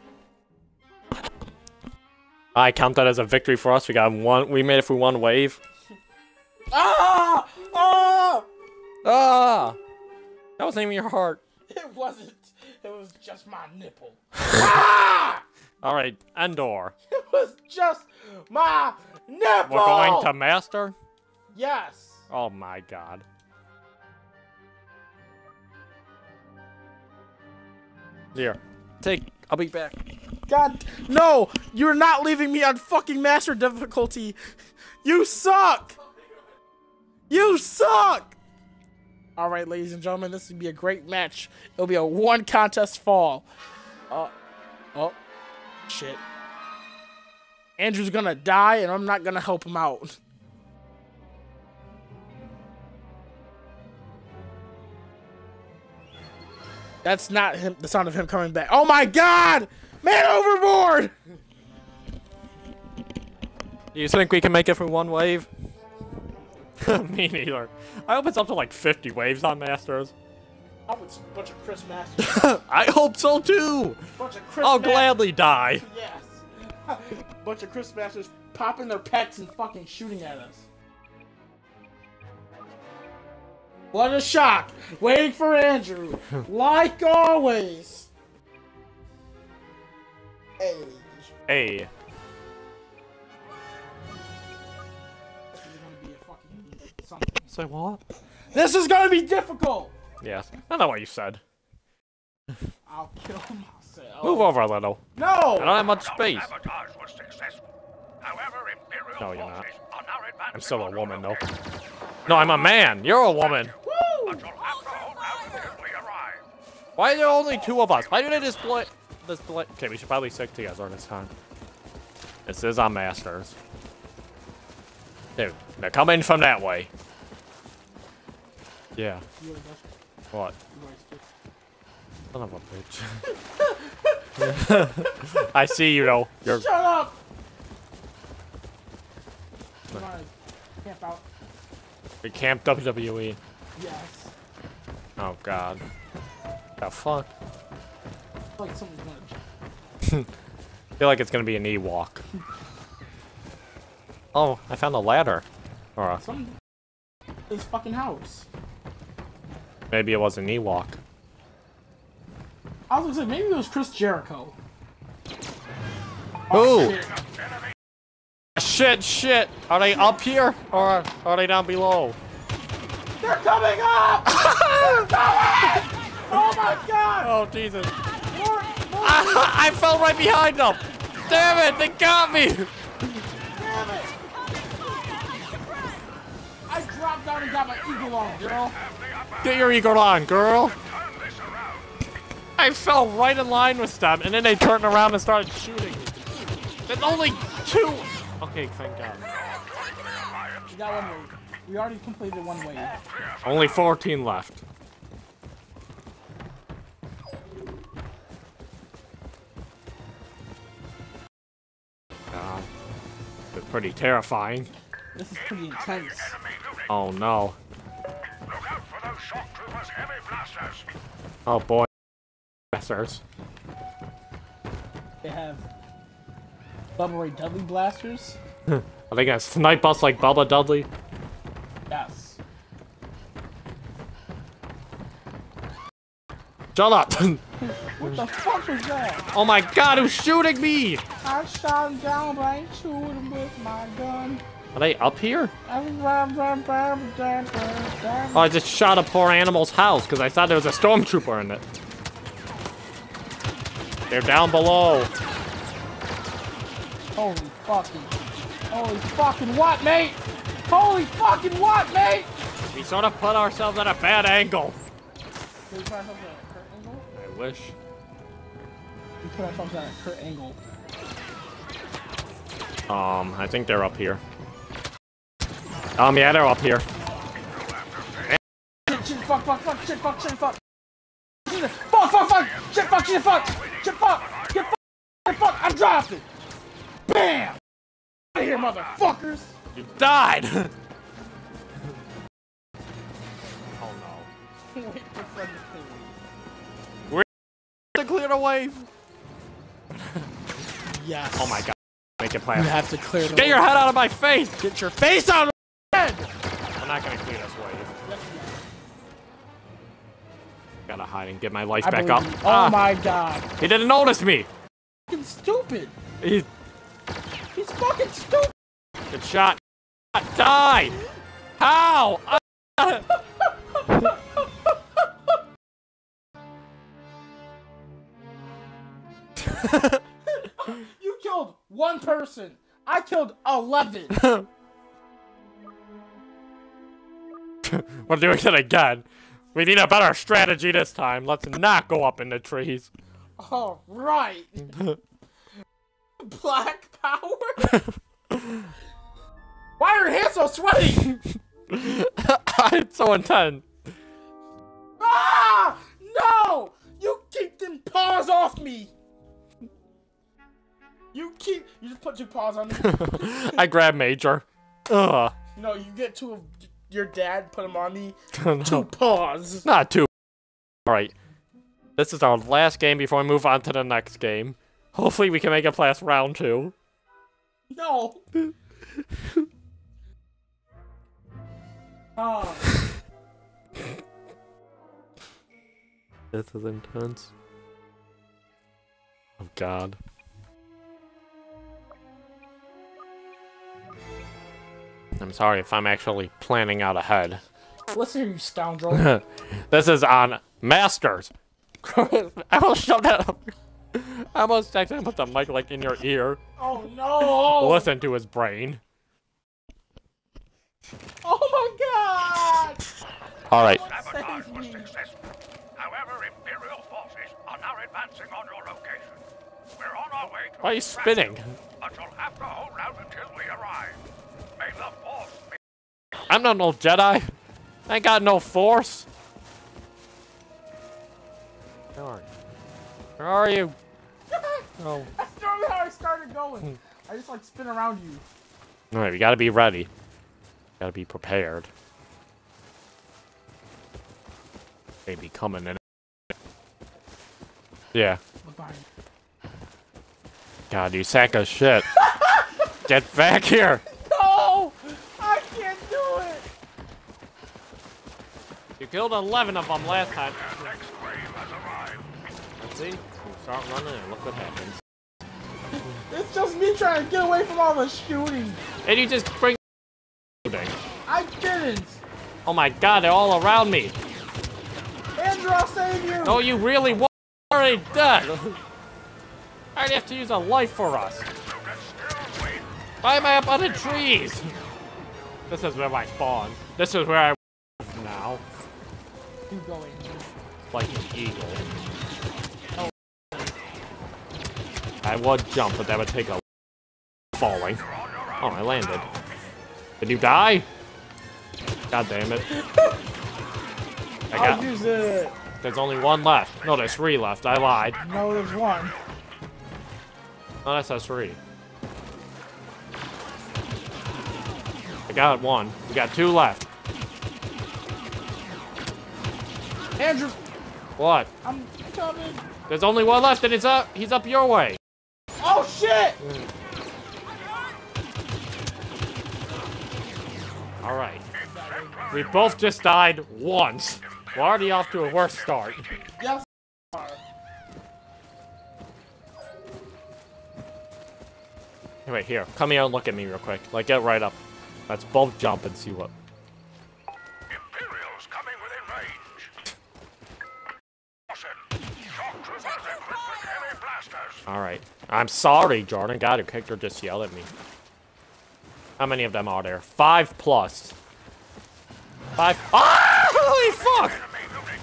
I count that as a victory for us. We got one. We made it through one wave. Ah! Ah! Ah! That wasn't even your heart. It wasn't. It was just my nipple. Ah! All right, Endor. It was just my nipple! We're going to master? Yes. Oh my god. Here. I'll be back. God, no! You're not leaving me on fucking master difficulty. You suck! You suck! Alright, ladies and gentlemen, this would be a great match. It'll be a one contest fall. Oh. Shit. Andrew's gonna die, and I'm not gonna help him out. That's not him. The sound of him coming back. Oh my god! Man overboard! Do you think we can make it through one wave? Me neither. I hope it's up to like 50 waves on Masters. I hope it's a bunch of Chris Masters. I hope so too! Bunch of Chris I'll Masters. gladly die. Yes. Bunch of Chris Masters popping their pets and fucking shooting at us. What a shock! Waiting for Andrew, like always. Hey. Hey. This is gonna be a fucking something. Say what? This is gonna be difficult. Yes. I know what you said. I'll kill myself. Move over a little. I No. don't have much space. Sabotage was successful. However, Imperial No, you're not. forces are now advancing I'm still a on woman, though. Normandy. No, I'm a man. You're a woman. Woo! But you'll have to hold out until we arrive. Why are there only two of us? Why do they just split? Okay, we should probably stick together this time. This is our Masters. Dude, they're coming from that way. Yeah. What? Son of a bitch. I see you, though. You're... Shut up. Come on, camp out. We camp WWE. Yes. Oh, God. The fuck? Like something's gonna. I feel like it's gonna be an Ewok. Oh, I found a ladder. Or Something. This fucking house. maybe it was an Ewok. I was gonna say maybe it was Chris Jericho. Ooh! Shit. Shit! Are they up here? Or are they down below? They're coming up! They're coming! Oh my god! Oh, Jesus. More, I fell right behind them! Damn it! They got me! damn it! I dropped down and got my eagle on, girl. Get your eagle on, girl! I fell right in line with them, and then they turned around and started shooting me. There's only two! Okay, thank God. We got one wave. We already completed one wave. Only 14 left. God. It's pretty terrifying. This is pretty intense. Oh no. Look out for those shock troopers' heavy blasters. Oh boy. Blasters. They have Bubba Ray Dudley blasters. Are they gonna snipe us like Bubba Dudley? Yes. Shut up! What What the fuck was that? Oh my god, who's shooting me? I shot him down, but I ain't shooting him with my gun. Are they up here? Oh, Oh, I just shot a poor animal's house because I thought there was a stormtrooper in it. They're down below. Holy fucking what, mate? Holy fucking what, mate? We sort of put ourselves at a bad angle. Did we put ourselves at a Kurt angle? I wish. We put ourselves at a Kurt angle. I think they're up here. Yeah, they're up here. Shit, fuck, shit, fuck. Fuck, shit, fuck, I'm dropping. Bam! Out of here, motherfuckers! You died! Oh no. Wait for friend to clear. We're to clear the wave. Yes. Oh my god. Make it plan. You have to clear the Get your head out of my face! Get your face out of my head! I'm not gonna clear this wave. Gotta hide and get my life back up. You. Oh my god. He didn't notice me! He's stupid. He's fucking stupid. good shot. Die! How? You killed one person. I killed 11. We're doing it again. We need a better strategy this time. Let's not go up in the trees. All right. Black power? Why are your hands so sweaty? It's so intense. Ah! No! You keep them paws off me. You just put your paws on me. I grab Major. Ugh. No, you get two of your dad, put them on me. No. 2 paws. Not two. Alright. This is our last game before we move on to the next game. Hopefully we can make it past round 2. No. Oh. This is intense. Oh god. I'm sorry if I'm actually planning out ahead. Listen here, you scoundrel. This is on Masters. I almost shoved that up. I almost accidentally put the mic like in your ear. Oh no! Listen to his brain. Oh my god! Alright. Sabotage was successful. However, Imperial forces are now advancing on your location. We're on our way to Why are you spinning? but you'll have to hold out until we arrive. May the force be I'm not no Jedi. I ain't got no force. Where are you? Where are you? Oh. That's normally how I started going. I just like spin around you. Alright, we gotta be ready. Gotta be prepared. They be coming in. Yeah. Goodbye. God, you sack of shit. Get back here! No! I can't do it! You killed 11 of them last time. the next wave has arrived. Let's see. You start running and look what happens. It's just me trying to get away from all the shooting. And you just bring shooting. I didn't! Oh my god, they're all around me. Andrew, I'll save you! Oh, you really were already dead. I'd have to use a life for us. Why am I up on the trees? This is where I spawn. This is where I now. Keep going. Like an eagle. I would jump, but that would take a falling. Oh, I landed. Did you die? God damn it. I'll use it. There's only one left. No, there's 3 left. I lied. No, there's one. Oh, that says 3. I got 1. We got 2 left. Andrew, What? I'm coming. There's only 1 left, and he's up your way. Oh shit! All right. We both just died once. We're already off to a worse start. Yes. Wait, here. Come here and look at me real quick. Like, get right up. Let's both jump and see what. Imperials coming within range. Shock troopers equipped with heavy blasters. Alright. I'm sorry, Jordan. God, your character just yelled at me. How many of them are there? 5 plus. 5. Ah! Holy fuck! Enemy looting.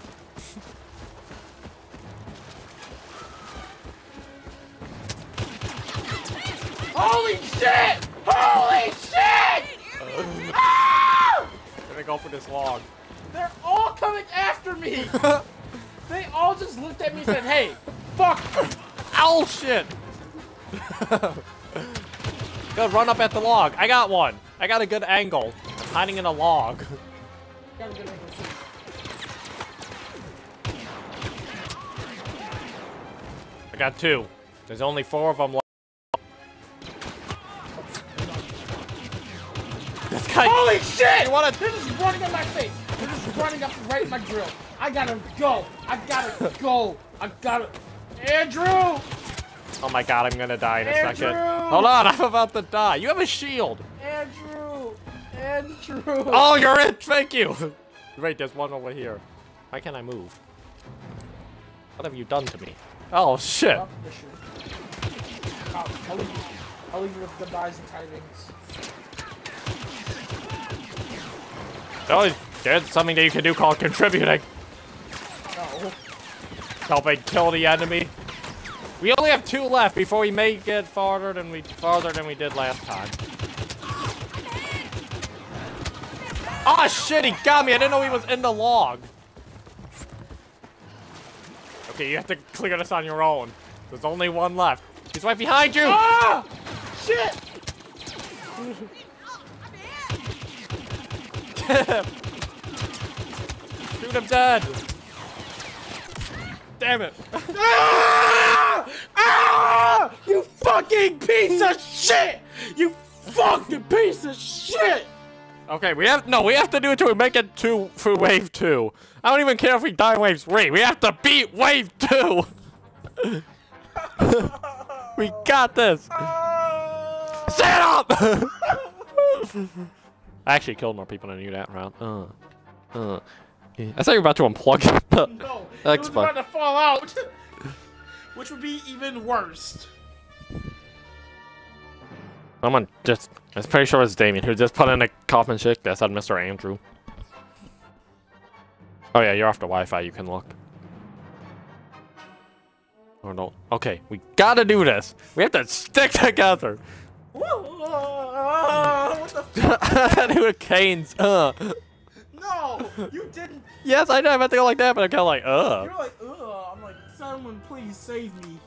Holy shit! Holy shit! Ah! Gonna go for this log. They're all coming after me! They all just looked at me and said, hey, fuck! Ow, shit! Go run up at the log. I got one. I got a good angle. I'm hiding in a log. I got 2. There's only 4 of them left. This guy. Holy shit! You wanna? They're just running at my face. They're just running up right at my grill. I gotta go. I gotta go. I gotta. Andrew! Oh my god, I'm gonna die in a second. Andrew! Hold on, I'm about to die. You have a shield. Andrew! Andrew! Oh, you're in. Thank you. Wait, there's one over here. Why can't I move? What have you done to me? Oh shit. Oh, I'll leave you with goodbyes and tidings. There's something that you can do called contributing. No. Helping kill the enemy. We only have 2 left before we may get farther than we did last time. Oh shit, he got me. I didn't know he was in the log. Okay, you have to clear this on your own. There's only 1 left. He's right behind you. Ah! Shit! Shoot him dead. Damn it. Ah! Ah! You fucking piece of shit! You fucking piece of shit! Okay, we have to do it till we make it through wave 2. I don't even care if we die in wave 3. We have to beat wave 2. We got this. Stand up! I actually killed more people than you that round. Yeah. I thought you were about to unplug the No, it was Xbox. about to fall out. Which would be even worse. Someone just, I was pretty sure it's Damien who just put in a Kaufman chick that said Mr. Andrew. Oh yeah, you're off the Wi-Fi, you can look. Oh no. Okay, we gotta do this. We have to stick together. What the fuck? I do it, Canes. No, you didn't. Yes, I know. I meant to go like that, but I'm kind of like, You're like, ugh. I'm like, someone please save me.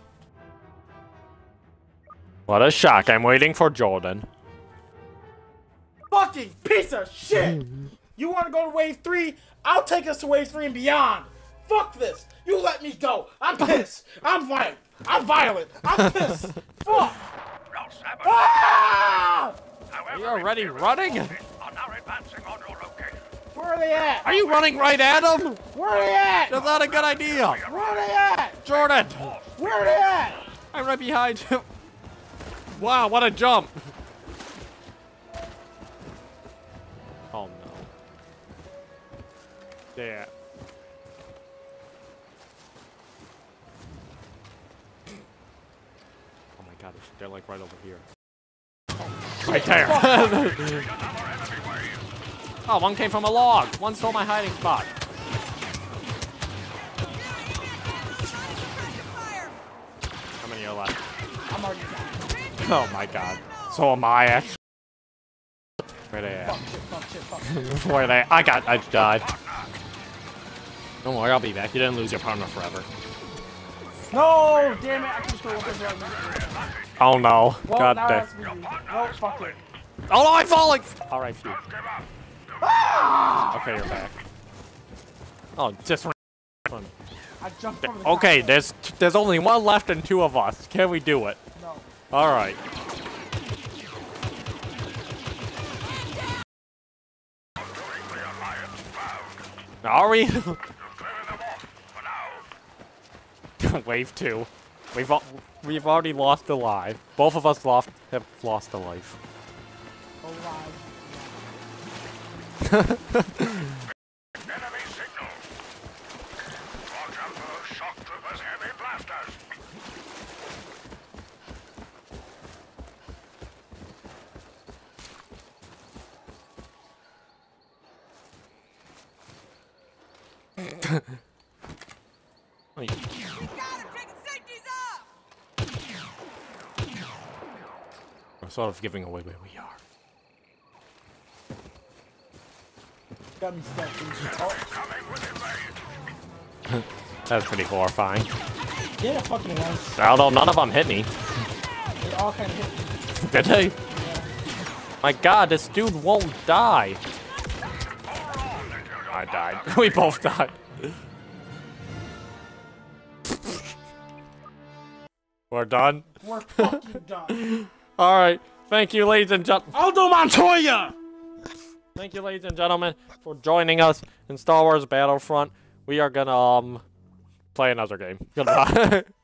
What a shock. I'm waiting for Jordan. Fucking piece of shit! You want to go to wave 3? I'll take us to wave 3 and beyond. Fuck this. You let me go. I'm pissed. I'm violent. I'm pissed. Fuck. Ah! Are you already running? Are now advancing on your location. Where are they at? Are you running right at him? Where are they at? That's not a good idea. Where are they at? Jordan, Where are they at? I'm right behind you. Wow, what a jump. Oh no. Yeah. Oh my god, they're like right over here. Right there. Oh, one came from a log. One stole my hiding spot. How many are left? I'm already down. Oh my god. So am I actually. Where they at? Fuck shit. Where they? I died. Don't worry, I'll be back. You didn't lose your partner forever. No, damn it. I can still look at right now. Oh no. Well, God now damn. that's me. No, fuck it. Oh no, I'm falling! Alright, phew. Ah! Okay, you're back. Oh, just I jumped from the okay, top. there's only 1 left and 2 of us. Can we do it? No. Alright. Are we? Wave 2. We've already lost a life. Both of us have lost a life. Enemy signal. Watch out for those shock troopers' heavy blasters. We got him! Taking safeties off! We're sort of giving away where we are. Got me stuck. Coming with invade. That's pretty horrifying. Yeah, it fucking was. Although none of them hit me. They all kind of hit me. Did they? My god, this dude won't die. I died. We both died. We're done. We're fucking done. Alright. Thank you, ladies and gentlemen. Aldo Montoya! Thank you, ladies and gentlemen, for joining us in Star Wars Battlefront. We are gonna, play another game. Goodbye.